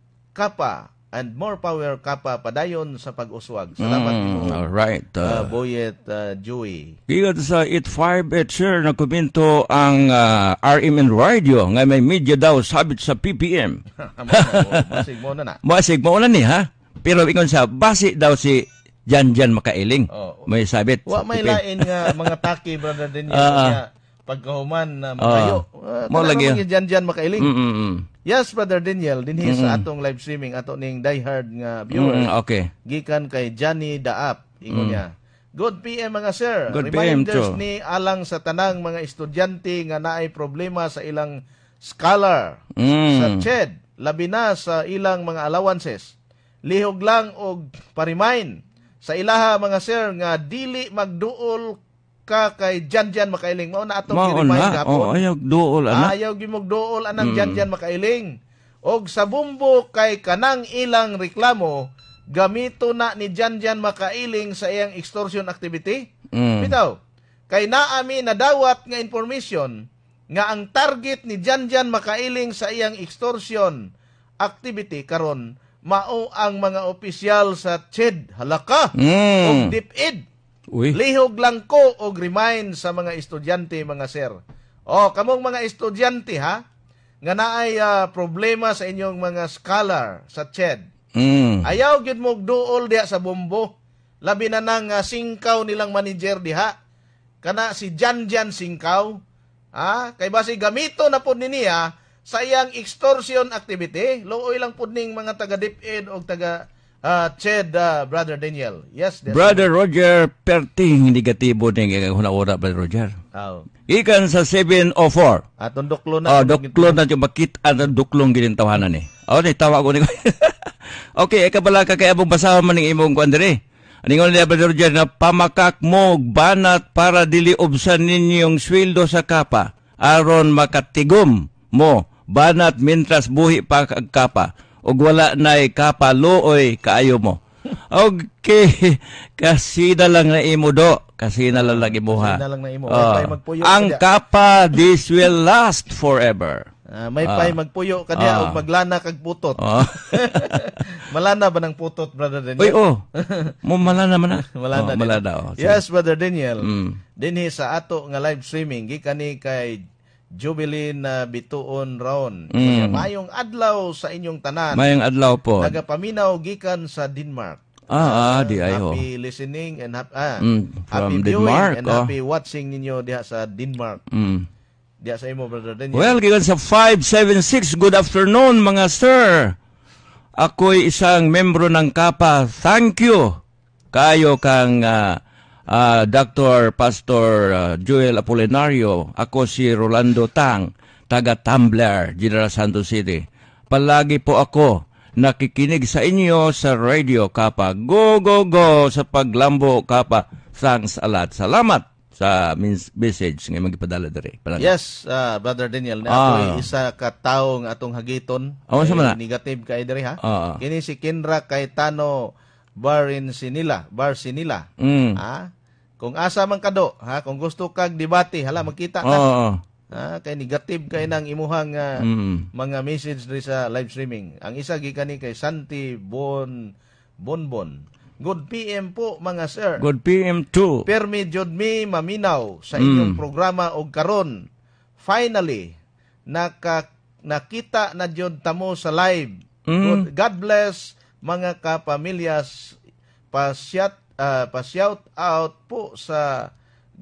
Kapa and more power Kapa padayon sa pag-uswag. Salamat Mm, po. all right. Uh, Uh, Boyet uh, Joey. Gigat sa eight five eight, sir, nagkomento ang uh, R M N Radio nga may media daw sabit sa P P M. Masig mo na na. Masig mo ni ha? Pero ingon sa basi daw si Jan Jan Makailing. Oh. May sabit. Wa sa may P P M. lain nga mga taki, Brother Daniel. Ah, ah. Kaya pagkahuman na makayo. Uh, Mo lagi. Dyan dyan makailing. Mm, mm, mm. Yes, Brother Daniel. Dinhi sa atong live streaming, ato ning diehard nga viewer. Mm, okay. Gikan kay Johnny Daap. Ingon niya. Good P M mga sir. Good P M, Reminders too. ni alang sa tanang mga estudyante nga naay problema sa ilang scholar Mm. sa C H E D, labi na sa ilang mga allowances. Lihog lang og parimain sa ilaha mga sir nga dili magduol ka kay Jan-Jan Makailing. Mao na atong Maon i-remind na. gapon. Oh, ayaw duol ana. Ayaw gimugduol anang Mm. Jan-Jan Makailing. Og sa bumbo kay kanang ilang reklamo, gamito na ni Jan-Jan Makailing sa iyang extortion activity. Mm. Bitaw, kay naami nadawat nga information nga ang target ni Jan-Jan Makailing sa iyang extortion activity karon mao ang mga opisyal sa C H E D, halaka, Mm. og DepEd. Uy. Lihog lang ko og remind sa mga estudyante, mga sir. O, kamong mga estudyante ha, nga naay ah, problema sa inyong mga scholar sa C H E D. Mm. Ayaw gyud mo duol diha sa bombo. Labi na nang uh, singkaw nilang manager diha. Kana si Jan Jan Singkaw. Ha? Kay basi gamito na pud niya sa iyang extortion activity. Luoy lang pud ning mga taga DepEd o taga uh, C H E D, uh, Brother Daniel. Yes, that's Brother Roger, perting negatibo ning huna-una, Brother Roger. Oh. Ikan sa seven oh four. Atong doklo na. Oh, doklon na yung makita na duklong gining tawanan ni. Oh, ni tawa ko ni. Okay, ika pala ka kaya mong basahan man ng imong kuan diri. Aningon niya Brother Roger na pamakak mo banat para dili ubsan ninyong sweldo sa kapa aron makatigom mo banat mintras buhi pa kag kapa ug wala nay kapa luoy kaayo mo. Okay, kasi na lang na imo do. Kasi na lang lagi mo ha. Kasi na lang na imo. Oh. May pay magpuyo Ang ka diya. kapa, this will last forever. Ah, may pay magpuyo ka diya Ah. og maglana kag putot. Oh. Malana ba ng putot, Brother Daniel? Uy, oh. Mo malana man na. Malana oh, din. malana, oh. Sige. Yes, Brother Daniel. Mm. Dinhi sa ato nga live streaming gikani kay Jubilin na bituon raon. Mm. Mayong adlaw sa inyong tanan. Mayang adlaw po. Nagapaminaw gikan sa Denmark. Ah, ah, di ayo. Happy listening and hap- ah, Mm, happy from viewing Denmark, and oh. happy watching ninyo diha sa Denmark. Mm. Diha sa imo, Brother Daniel. Well, gikan sa five seven six, good afternoon mga sir. Ako'y isang membro ng Kapa. Thank you. Kayo kang uh, uh, Doctor Pastor uh, Joel Apolinario. Ako si Rolando Tang, taga Tumblr, General Santos City. Palagi po ako nakikinig sa inyo sa Radio Kapa. Go, go, go sa paglambo Kapa. Thanks a lot. Salamat sa message nga magipadala diri. Palagi. Yes, uh, Brother Daniel, na Ah. ako'y isa ka tawo nga atong hagiton. Oh, sa Kay mana? negative kay diri ha. Ah. Kini si Kendra Cayetano Barin Sinila, Bar Sinila. Mm. Ha? Kung asa man kado, ha, kung gusto kag debate, hala magkita Oo. na. Oh, Ha, kay negative kay nang imuhang uh, mm. mga message diri sa live streaming. Ang isa gikan ni kay Santi Bon Bonbon. Good P M po mga sir. Good P M too. Permi jud mi maminaw sa inyong Mm. programa og karon. Finally, naka nakita na jud tamo sa live. Mm. Good, God bless mga kapamilyas. Pa-shout uh, pa-shout out po sa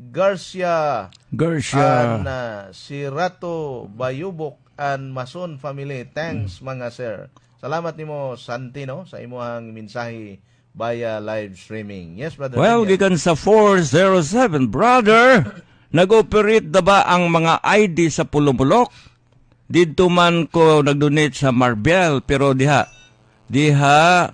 Garcia Garcia. and uh, si Rato Bayubok and Mason family. Thanks mga sir. Salamat nimo Santino sa imong mensahe via live streaming. Yes, Brother. Well, Daniel. gikan sa four oh seven, brother, nag-operate na ba ang mga I D sa Pulumulok? Dito man ko nag-donate sa Marbel, pero diha, diha,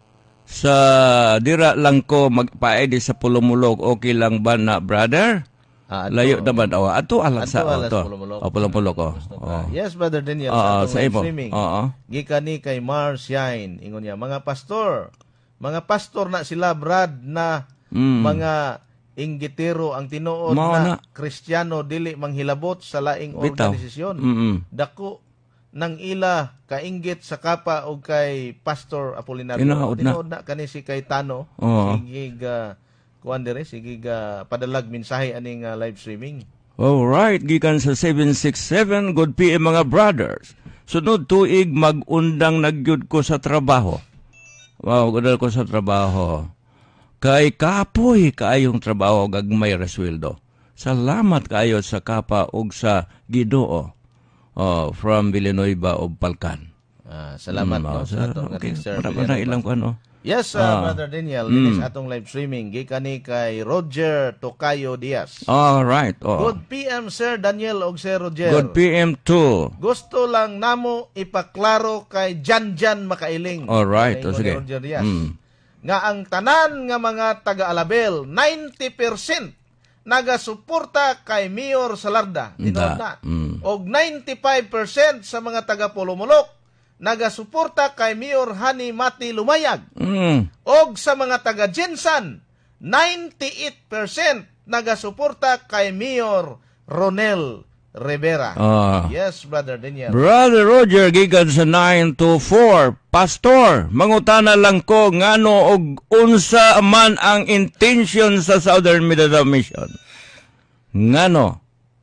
sa dira lang ko magpa-I D sa Pulumulok, okay lang ba na, brother? Ah, ato- Layo naman, oh. Ato alang Ato sa, alas oh, to. Pulumulok. Oh, Pulumulok, oh. Gusto ka. Oh. Yes, Brother Daniel. Oo, sa atong sa live imo. streaming. Oo. Gikan ni kay Mars Shine. Ingon niya, mga pastor, mga pastor na sila, Brad, na Mm. mga inggitero ang tinuod Mao na, na. Kristiyano dili manghilabot sa laing Bitaw. organisasyon. Mm-mm. Dako nang ila kainggit sa kapa o kay Pastor Apolinario. Inaod na. Tinuod na kani si Cayetano. Oo. Sige ga kuan dire, sige ga padalag mensahe aning uh, live streaming. Alright, gikan sa seven six seven, good P M mga brothers. Sunod tuig mag-undang nagyud ko sa trabaho. Wow, gudal ko sa trabaho. Kay kapoy kaayong trabaho gagmay resweldo. Salamat kayo sa kapa ug sa Ginoo. Oh, from Villanueva of Palcan. Ah, salamat Mm, no, oh, sa sir, atong okay. ating Sir Marami Villanueva. na ilang ko ano. Yes, uh, Ah. Brother Daniel, Mm. dinis atong live streaming gikan ni kay Roger Tocayo Diaz. Alright, oh. Good P M Sir Daniel og Sir Roger. Good P M too. Gusto lang namo ipaklaro kay Jan Jan Makailing. Alright, Ingon oh, ni sige. Roger Diaz. Mm. Nga ang tanan nga mga taga-Alabel, ninety percent nagasuporta kay Mayor Salarda. Tinuod na. Mm. Og ninety-five percent sa mga taga-Pulumulok nagasuporta kay Mayor Hani Mati Lumayag. Mm. Og sa mga taga-Jensan, ninety-eight percent nagasuporta kay Mayor Ronel Rivera. Ah. Yes, Brother Daniel. Brother Roger, gikan sa nine two four. Pastor, mangutana lang ko ngano og unsa man ang intention sa Southern Mindanao Mission. Ngano?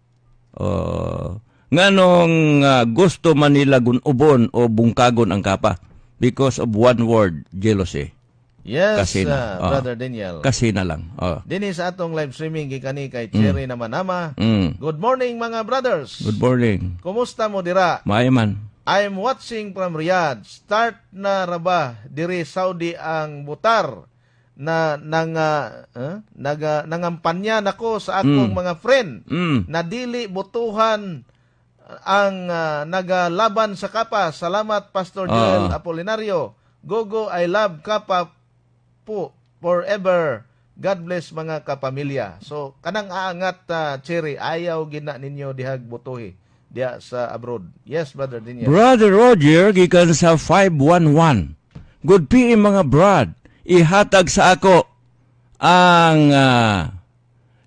Uh, nganong uh, gusto man nila gunubon o bungkagon ang kapa? Because of one word, jealousy. Yes, Kasi uh, na. Ah. Brother Daniel. Kasi na lang. Oh. Dini sa atong live streaming gikani kay Cherry Namanama. Mm. Good morning mga brothers. Good morning. Kumusta mo dira? Maayaman. I'm watching from Riyadh. Start na raba diri Saudi ang butar na nang uh, uh, naga nangampanya nako sa akong Mm. mga friend Mm. na dili butuhan ang uh, nagalaban sa kapa. Salamat Pastor Joel Ah. Apolinario. Gogo, I love kapa po forever. God bless mga kapamilya. So kanang aangat uh, Cherry, ayaw gina ninyo dihag butuhi diya sa abroad. Yes, Brother Daniel. Brother Roger, gikan sa five one one. Good P M mga brad. Ihatag sa ako ang uh,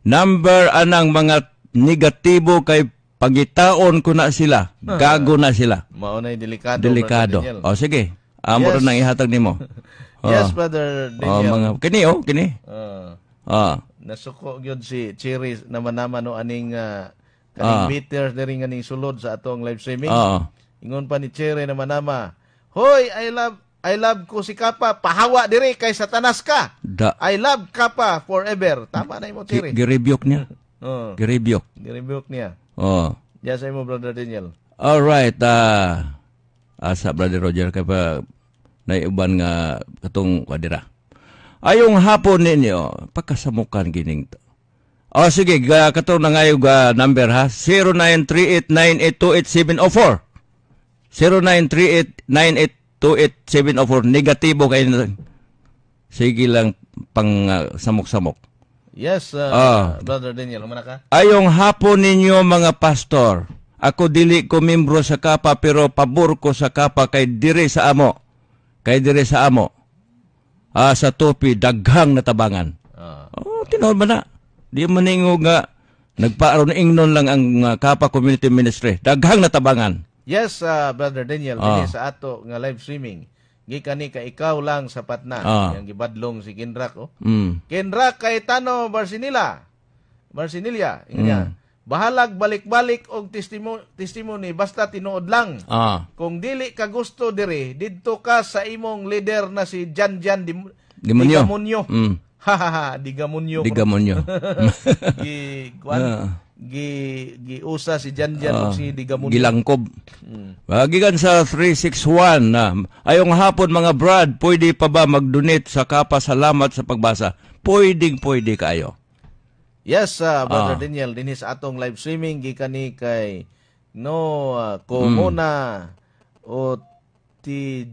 Number anang mga negatibo kay pagitaon ko na sila. Gago na sila. Maunay delikado. Delikado. Brother Daniel. O sige. Amo Yes. rin nang ihatag nimo. Yes, Oh. Brother Oh, Daniel. mga kini oh, kini. Ah, Ah. nasuko gyud si Cherry naman naman no aning ah, kaning Ah. bitter diri nga ning sulod sa atong live streaming. Oo. Ingon pa ni Cherry naman nama, "Hoy, I love I love ko si Kapa, pahawa diri kay Satanas ka. Da I love Kapa forever." Tama na imo gi- Cherry. girebuke niya. Oh, Girebuke. gi-rebuke niya. Oh. Yes, mo Brother Daniel. All right. Ah. Asa Brother Roger kay pa naiuban nga katong wadira. Ayong hapon ninyo, pagkasamukan gining to. O sige, ga, katong nangayo ga number ha, zero nine three eight nine eight two eight seven zero four. zero nine three eight nine eight two eight seven zero four. Negatibo kayo na. Sige lang pang ah, samok-samok. Yes, uh, Ah. Brother Daniel, umana ka? Ayong hapon ninyo mga pastor, ako dili ko membro sa Kapa pero pabor ko sa Kapa kay dire sa amo. Kay dire sa amo. Ah, sa topi daghang natabangan. Ah. Oh, tinuod man na. Di man ningo nga nagpaaron ingnon lang ang uh, Kapa Community Ministry. Daghang natabangan. Yes, uh, Brother Daniel, Ah. dinhi sa ato nga live streaming. Gikan ni ka ikaw lang sapat na. Ah. Yang gibadlong si Kinrak oh. Mm. Kinrak kay Tano Barcinilla. Barcinilla, ingon Mm. niya. Bahalag balik-balik og testimony, testimony basta tinuod lang. Ah, Kung dili ka gusto diri, didto ka sa imong leader na si Jan Jan Dim Demonyo. Digamonyo. Mm. Ha ha ha, Digamonyo. Digamonyo. gi kuan, Ah. gi giusa si Jan Jan ug si Digamonyo. Gilangkob. Mm. Bagigan sa three six one na ayong hapon mga Brad, pwede pa ba mag-donate sa Kapa? Salamat sa pagbasa. Pwedeng pwede kayo. Yes, uh, Brother Ah. Daniel, dinhi sa atong live streaming gikan ni kay no uh, Komona o ti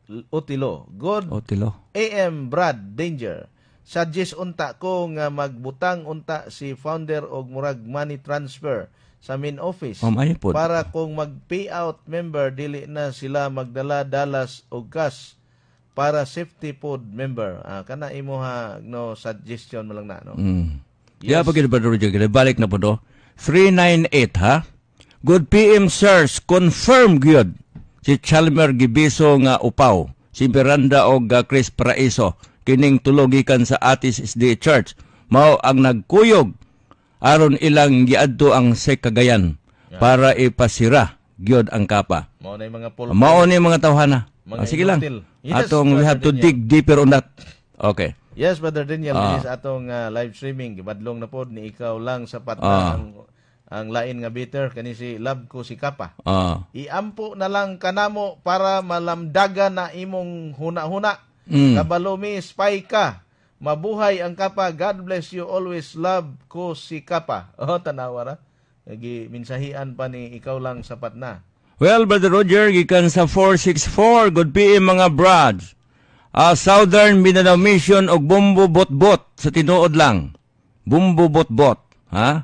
Otilo. Good O tilo. A M Brad Danger. Suggest unta ko nga magbutang unta si founder og murag money transfer sa main office Oh, maayo po. para kung mag-payout member dili na sila magdala dalas og cash para safety pod member. Ah, kana imo ha no suggestion mo lang na no. Mm. Yes. Yeah, pag ba Roger, balik na po do. three nine eight ha. Good P M sirs, confirm gyud si Chalmer Gibiso nga upaw, si Miranda og uh, Chris Paraiso kining tulogikan sa Atis S D A Church. Mao ang nagkuyog aron ilang giadto ang sa Cagayan para ipasira gyud ang Kapa. Mao na yung mga pol- Mao ni mga tawhana. Mga Ah, sige lang. inutil. Yes, Atong we Brother have to Daniel. dig deeper on that. Okay. Yes, Brother Daniel, Ah. this atong uh, live streaming gibadlong na pod ni ikaw lang sapat na Ah. ang ang lain nga bitter kani si love ko si Kapa. Ah. Iampo na lang kanamo para malamdagan na imong huna-huna. Mm. Kabalumi, spy ka. Mabuhay ang Kapa. God bless you always. Love ko si Kapa. Oh, tanawa ra. Nagi minsahian pa ni ikaw lang sapat na. Well, Brother Roger, gikan sa four six four, good P M mga brads. Ah, Southern Mindanao Mission og Bumbo Bot-Bot sa tinuod lang. Bumbo Bot-Bot, ha?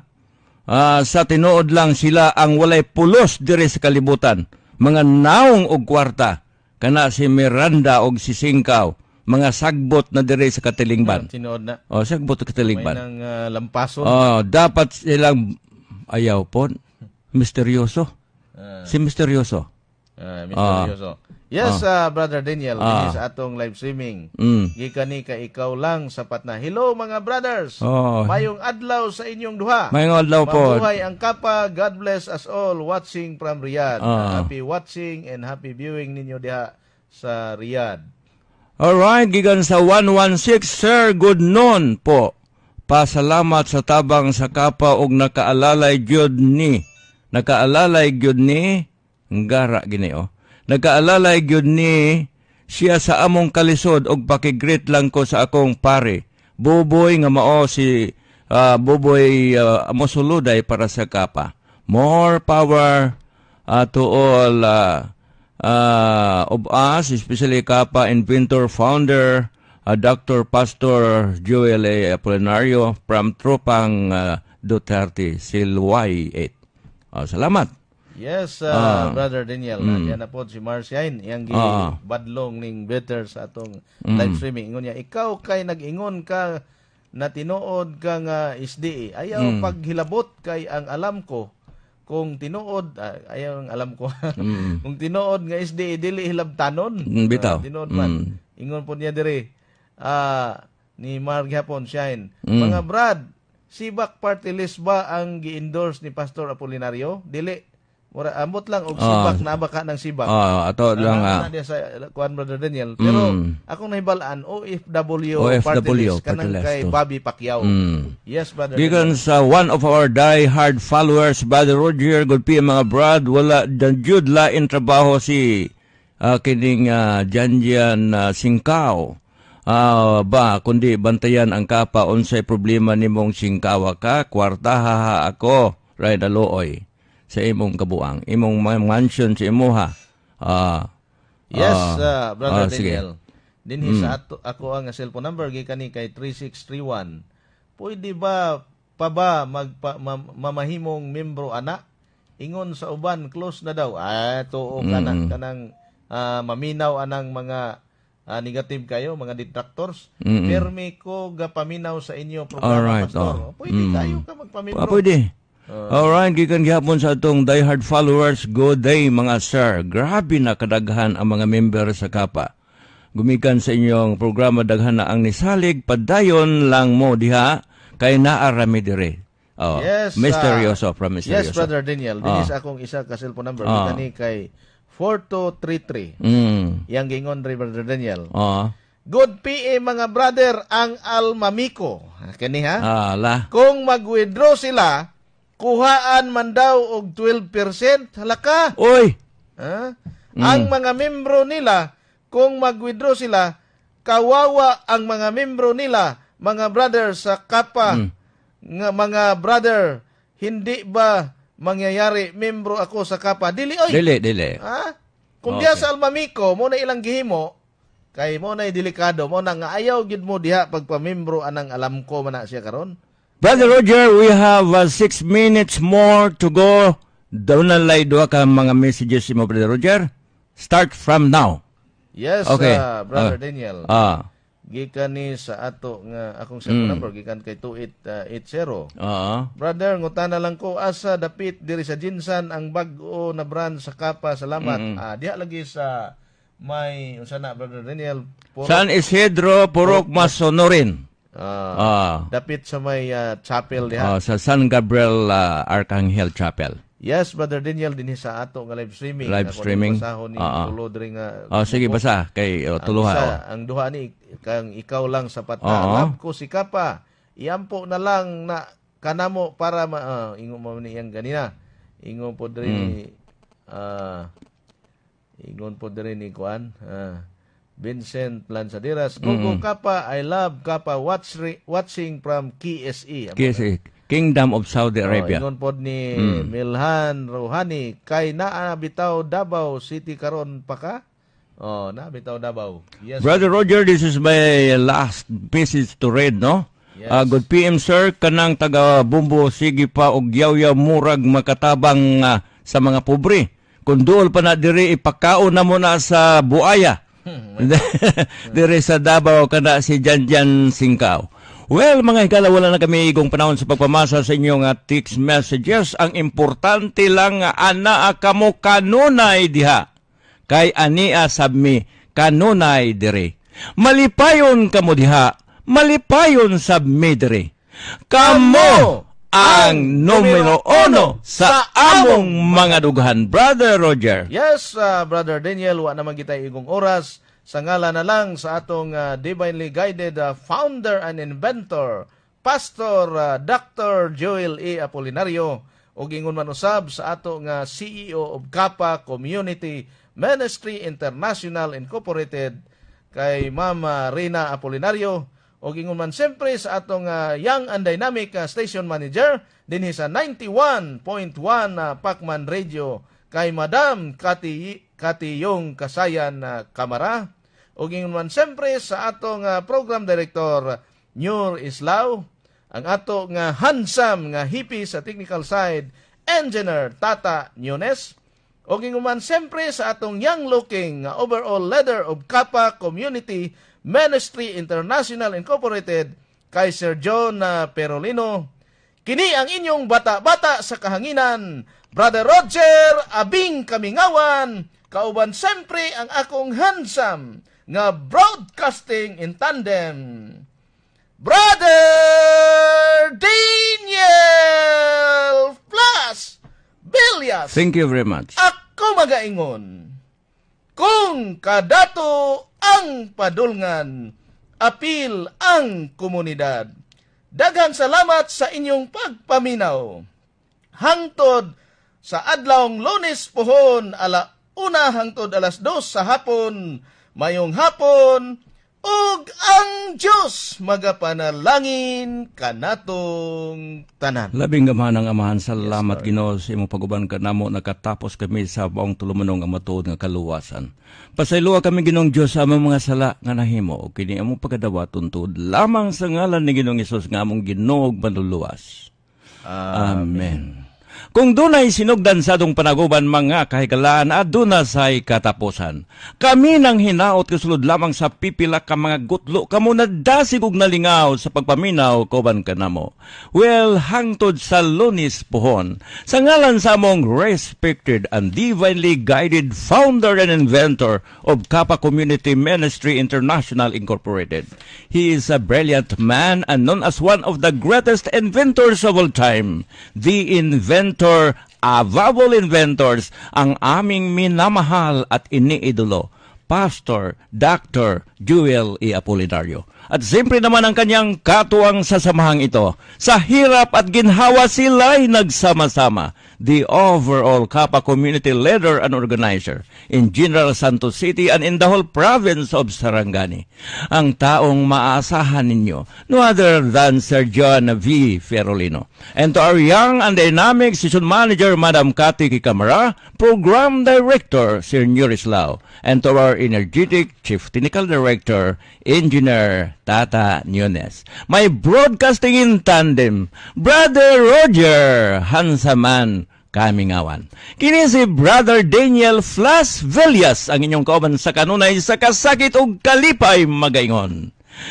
Ah, sa tinuod lang sila ang walay pulos dire sa kalibutan. Mga naong og kwarta kana si Miranda og si Singkaw, mga sagbot na dire sa Katilingban. Tinood na. Oh, sagbot sa May Katilingban. nang uh, lampason. Oh, dapat silang ayaw po misteryoso. Ah. Si misteryoso. Ah, misteryoso. Yes, uh, Brother Daniel, Ah. this sa atong live streaming. Mm. Gikan ni ka ikaw lang sapat na. Hello mga brothers. Oh. Mayong adlaw sa inyong duha. May adlaw po. Mabuhay ang Kapa. God bless us all watching from Riyadh. Ah. Happy watching and happy viewing ninyo diha sa Riyadh. Alright, gigan sa one one six, Sir, good noon po. Pasalamat sa tabang sa Kapa og nakaalalay gyud ni. Nakaalalay gyud ni ngara gini oh. Nakaalalay gyud ni siya sa among kalisod og pakigreet lang ko sa akong pare. Buboy nga mao si uh, Buboy uh, Mosuluday para sa Kapa. More power uh, to all uh, uh, of us, especially Kapa inventor founder uh, Doctor Pastor Joel A. Apolinario from Tropang uh, Duterte, Silway eight. Uh, salamat. Yes, uh, Ah. Brother Daniel. Mm. Nandiyan na po si Marciain. Iyang Ah. badlong ning better sa atong Mm. live streaming. Ingon niya, ikaw kay nag-ingon ka na tinuod ka nga S D A. Ayaw Mm. paghilabot kay ang alam ko kung tinuod ah, ayaw ang alam ko. Mm. Kung tinuod nga S D A dili hilabtanon. Mm, bitaw. Ah, tinuod man. Mm. Ingon po niya diri ah ni Mark Hapon Shine. Mm. Mga Brad, Sibak party list ba ang gi-endorse ni Pastor Apolinario? Dili. Mura ambot lang og Sibak na baka ng Sibak. Ah, ato lang ah. Ah, na sa kuan Brother Daniel. Pero Mm. akong nahibalaan O F W, O F W party list party kanang list, kay to. Bobby Pacquiao. Mm. Yes, Brother Gikan Daniel. sa one of our die-hard followers, Brother Roger, good p mga brad, wala dan jud lain trabaho si ah, kining uh, Janjan uh, Singkaw. Ah, ba kundi bantayan ang kapa unsay problema nimong singkawa ka, kwartaha ako, right alooy sa imong kabuang, imong ma- mansion sa imuha. Ah. Yes, ah, uh, Brother ah, sige. Daniel. Dinhi sa ato, ako ang cellphone number gikan ni kay three six three one. Pwede ba pa ba magpa, mam- mamahimong membro ana? Ingon sa uban close na daw. Ah, tuo kanang kanang ah, maminaw anang mga ah, negative kayo, mga detractors. Mm-mm. Permi ko gapaminaw sa inyo programa, Alright, Pastor. oh. Pwede Mm. kayo ka magpamembro. Ah, pwede. Alright, gikan gihapon sa atong diehard followers, good day mga sir. Grabe na kadaghan ang mga member sa Kapa. Gumikan sa inyong programa daghan na ang nisalig, padayon lang mo diha kay naarami dire. Oh, Yes, Misteryoso ah, from Yes, Misteryoso. Brother Daniel. Ah. Dinis akong isa ka cellphone number. Ah. Gikan ni kay four two three three. Mm. Yang gingon ri Brother Daniel. Oh. Good P A mga brother ang Almamico. Kani ha? Ah, la. Kung mag-withdraw sila, kuhaan man daw og twelve percent. Halaka. Oy. Ha? Ang mga membro nila, kung mag-withdraw sila, kawawa ang mga membro nila, mga brother sa Kapa, Mm. nga mga brother, hindi ba mangyayari membro ako sa Kapa? Dili oy. Dili, dili. Ha? Kung Okay. diya sa Almamico, mo na ilang gihimo, kay mo na delikado, mo na nga ayaw gid mo diha pagpamembro anang alam ko man na siya karon. Brother Roger, we have uh, six minutes more to go. Daw na lay duha ka mga messages mo, Brother Roger. Start from now. Yes, Okay. ah, Brother Ah. Daniel. Ah. Gikan ni sa ato nga akong cellphone Mm. number gikan kay two eight eight zero. Oo. Brother, ngutana lang ko asa dapit diri sa Jinsan ang bag-o na brand sa Kapa. Salamat. Mm. Ah, diha lagi sa may unsa na Brother Daniel? Puro, San Isidro, Purok Masonorin. ah, Ah. dapit sa may ah, chapel diha. Ah, sa San Gabriel uh, Arcangel Chapel. Yes, Brother Daniel, dinhi sa ato nga live streaming. Live Ako streaming? basahon ni Ah, ah. tulo diri nga. Oh, sige, buko. basa. Kay oh, Ang tuluha. isa, Oh. ang duha ni kang ikaw lang sapat Oo. na. Love ko si Kapa. Iampo na lang na kanamo para ma uh, ingon mo ni yang ganina. Ingon po diri ni ah ingon po diri ni kuan. ah, Vincent Lanzaderas. Gogo Kapa, I love Kapa watch watching from K S E. Kasi Kingdom of Saudi Arabia. Oh, ingon pod ni Mm. Milhan Rohani kay naa bitaw Davao City karon pa ka? Oh, naa bitaw Davao. Yes. Brother Roger, this is my last message to read, no? Yes. Ah, good P M, sir. Kanang taga Bumbo, sige pa og yaw-yaw murag makatabang ah, sa mga pobre. Kung duol pa na diri, ipakaon na mo na sa buaya. Diri sa Davao, kada si Janjan Singkaw. Well, mga higala, wala na kami igong panahon sa pagpamasa sa inyong uh, text messages. Ang importante lang nga ana kamo kanunay diha. Kay ania sabmi kanunay dire. Malipayon kamo diha. Malipayon sabmi dire. Kamo ang numero uno sa among mga dughan. Brother Roger. Yes, uh, Brother Daniel, wa naman kita igong oras. Sa ngala na lang sa atong uh, divinely guided uh, founder and inventor, Pastor uh, Doctor Joel A. Apolinario, o gingon man usab sa atong uh, C E O of Kapa Community Ministry International Incorporated, kay Mama Rina Apolinario, o gingon man siyempre sa atong uh, young and dynamic uh, station manager, dinhi sa ninety-one point one uh, Pacman Radio, kay Madam Kati Katiyong Kasayan na uh, Kamara, o gingon man siyempre sa atong uh, program director Nur Islao, ang ato nga handsome nga hippie sa technical side, engineer Tata Nunes, o gingon man siyempre sa atong young looking nga overall leader of Kapa Community Ministry International Incorporated, kay Sir John uh, Perolino. Kini ang inyong bata-bata sa kahanginan, Brother Roger Abing Kamingawan, kauban siyempre ang akong handsome nga broadcasting in tandem, Brother Daniel Plus Bilyas. Thank you very much. Ako magaingon, kung kadato ang padulngan, apil ang komunidad. Daghang salamat sa inyong pagpaminaw. Hangtod sa adlawng Lunes pohon ala una hangtod alas dos sa hapon, mayong hapon, ug ang Diyos magapanalangin kanatong tanan. Labing gamahan ang amahan, salamat yes, Ginoo sa imong paguban kanamo, nakatapos kami sa baong tulumanong ang matuod nga kaluwasan. Pasayloa kami Ginoong Dios sa among mga sala nga nahimo ug kini among pagadawaton tuod lamang sa ngalan ni Ginoong Hesus nga among Ginoo ug manluluwas. Amen. Amen. Kung dunay sinugdan sa atong panaguban mga kahikalaan, aduna say katapusan. Kami nang hinaot kasulod lamang sa pipila ka mga gutlo, kamo na dasig og nalingaw sa pagpaminaw kauban kanamo. Well, hangtod sa Lunes pohon, sa ngalan sa among respected and divinely guided founder and inventor of Kappa Community Ministry International Incorporated. He is a brilliant man and known as one of the greatest inventors of all time, the inventor Avable Inventors, ang aming minamahal at iniidolo, Pastor Doctor Jewel E. Apolinario. At siyempre naman ang kanyang katuwang sa samahang ito. Sa hirap at ginhawa sila'y nagsama-sama. The overall Kappa Community Leader and Organizer in General Santos City and in the whole province of Sarangani. Ang taong maaasahan ninyo, no other than Sir John V. Ferolino. And to our young and dynamic Season Manager, Madam Cathy Kikamara, Program Director, Sir Nuris Lau. And to our energetic Chief Technical Director, Engineer Tata Nunes. May broadcasting in tandem, Brother Roger Hansaman Kamingawan. Kini si Brother Daniel Flas Villas, ang inyong kauban sa kanunay sa kasakit o kalipay magaingon.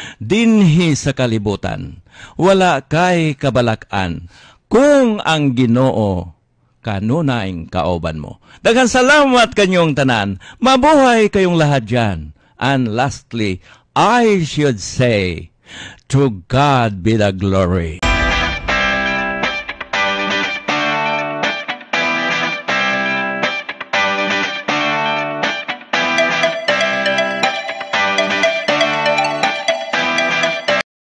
Dinhi sa kalibutan, wala kay kabalakan, kung ang Ginoo kanunay kauban mo. Daghang salamat kanyong tanan. Mabuhay kayong lahat dyan. And lastly, I should say, to God be the glory.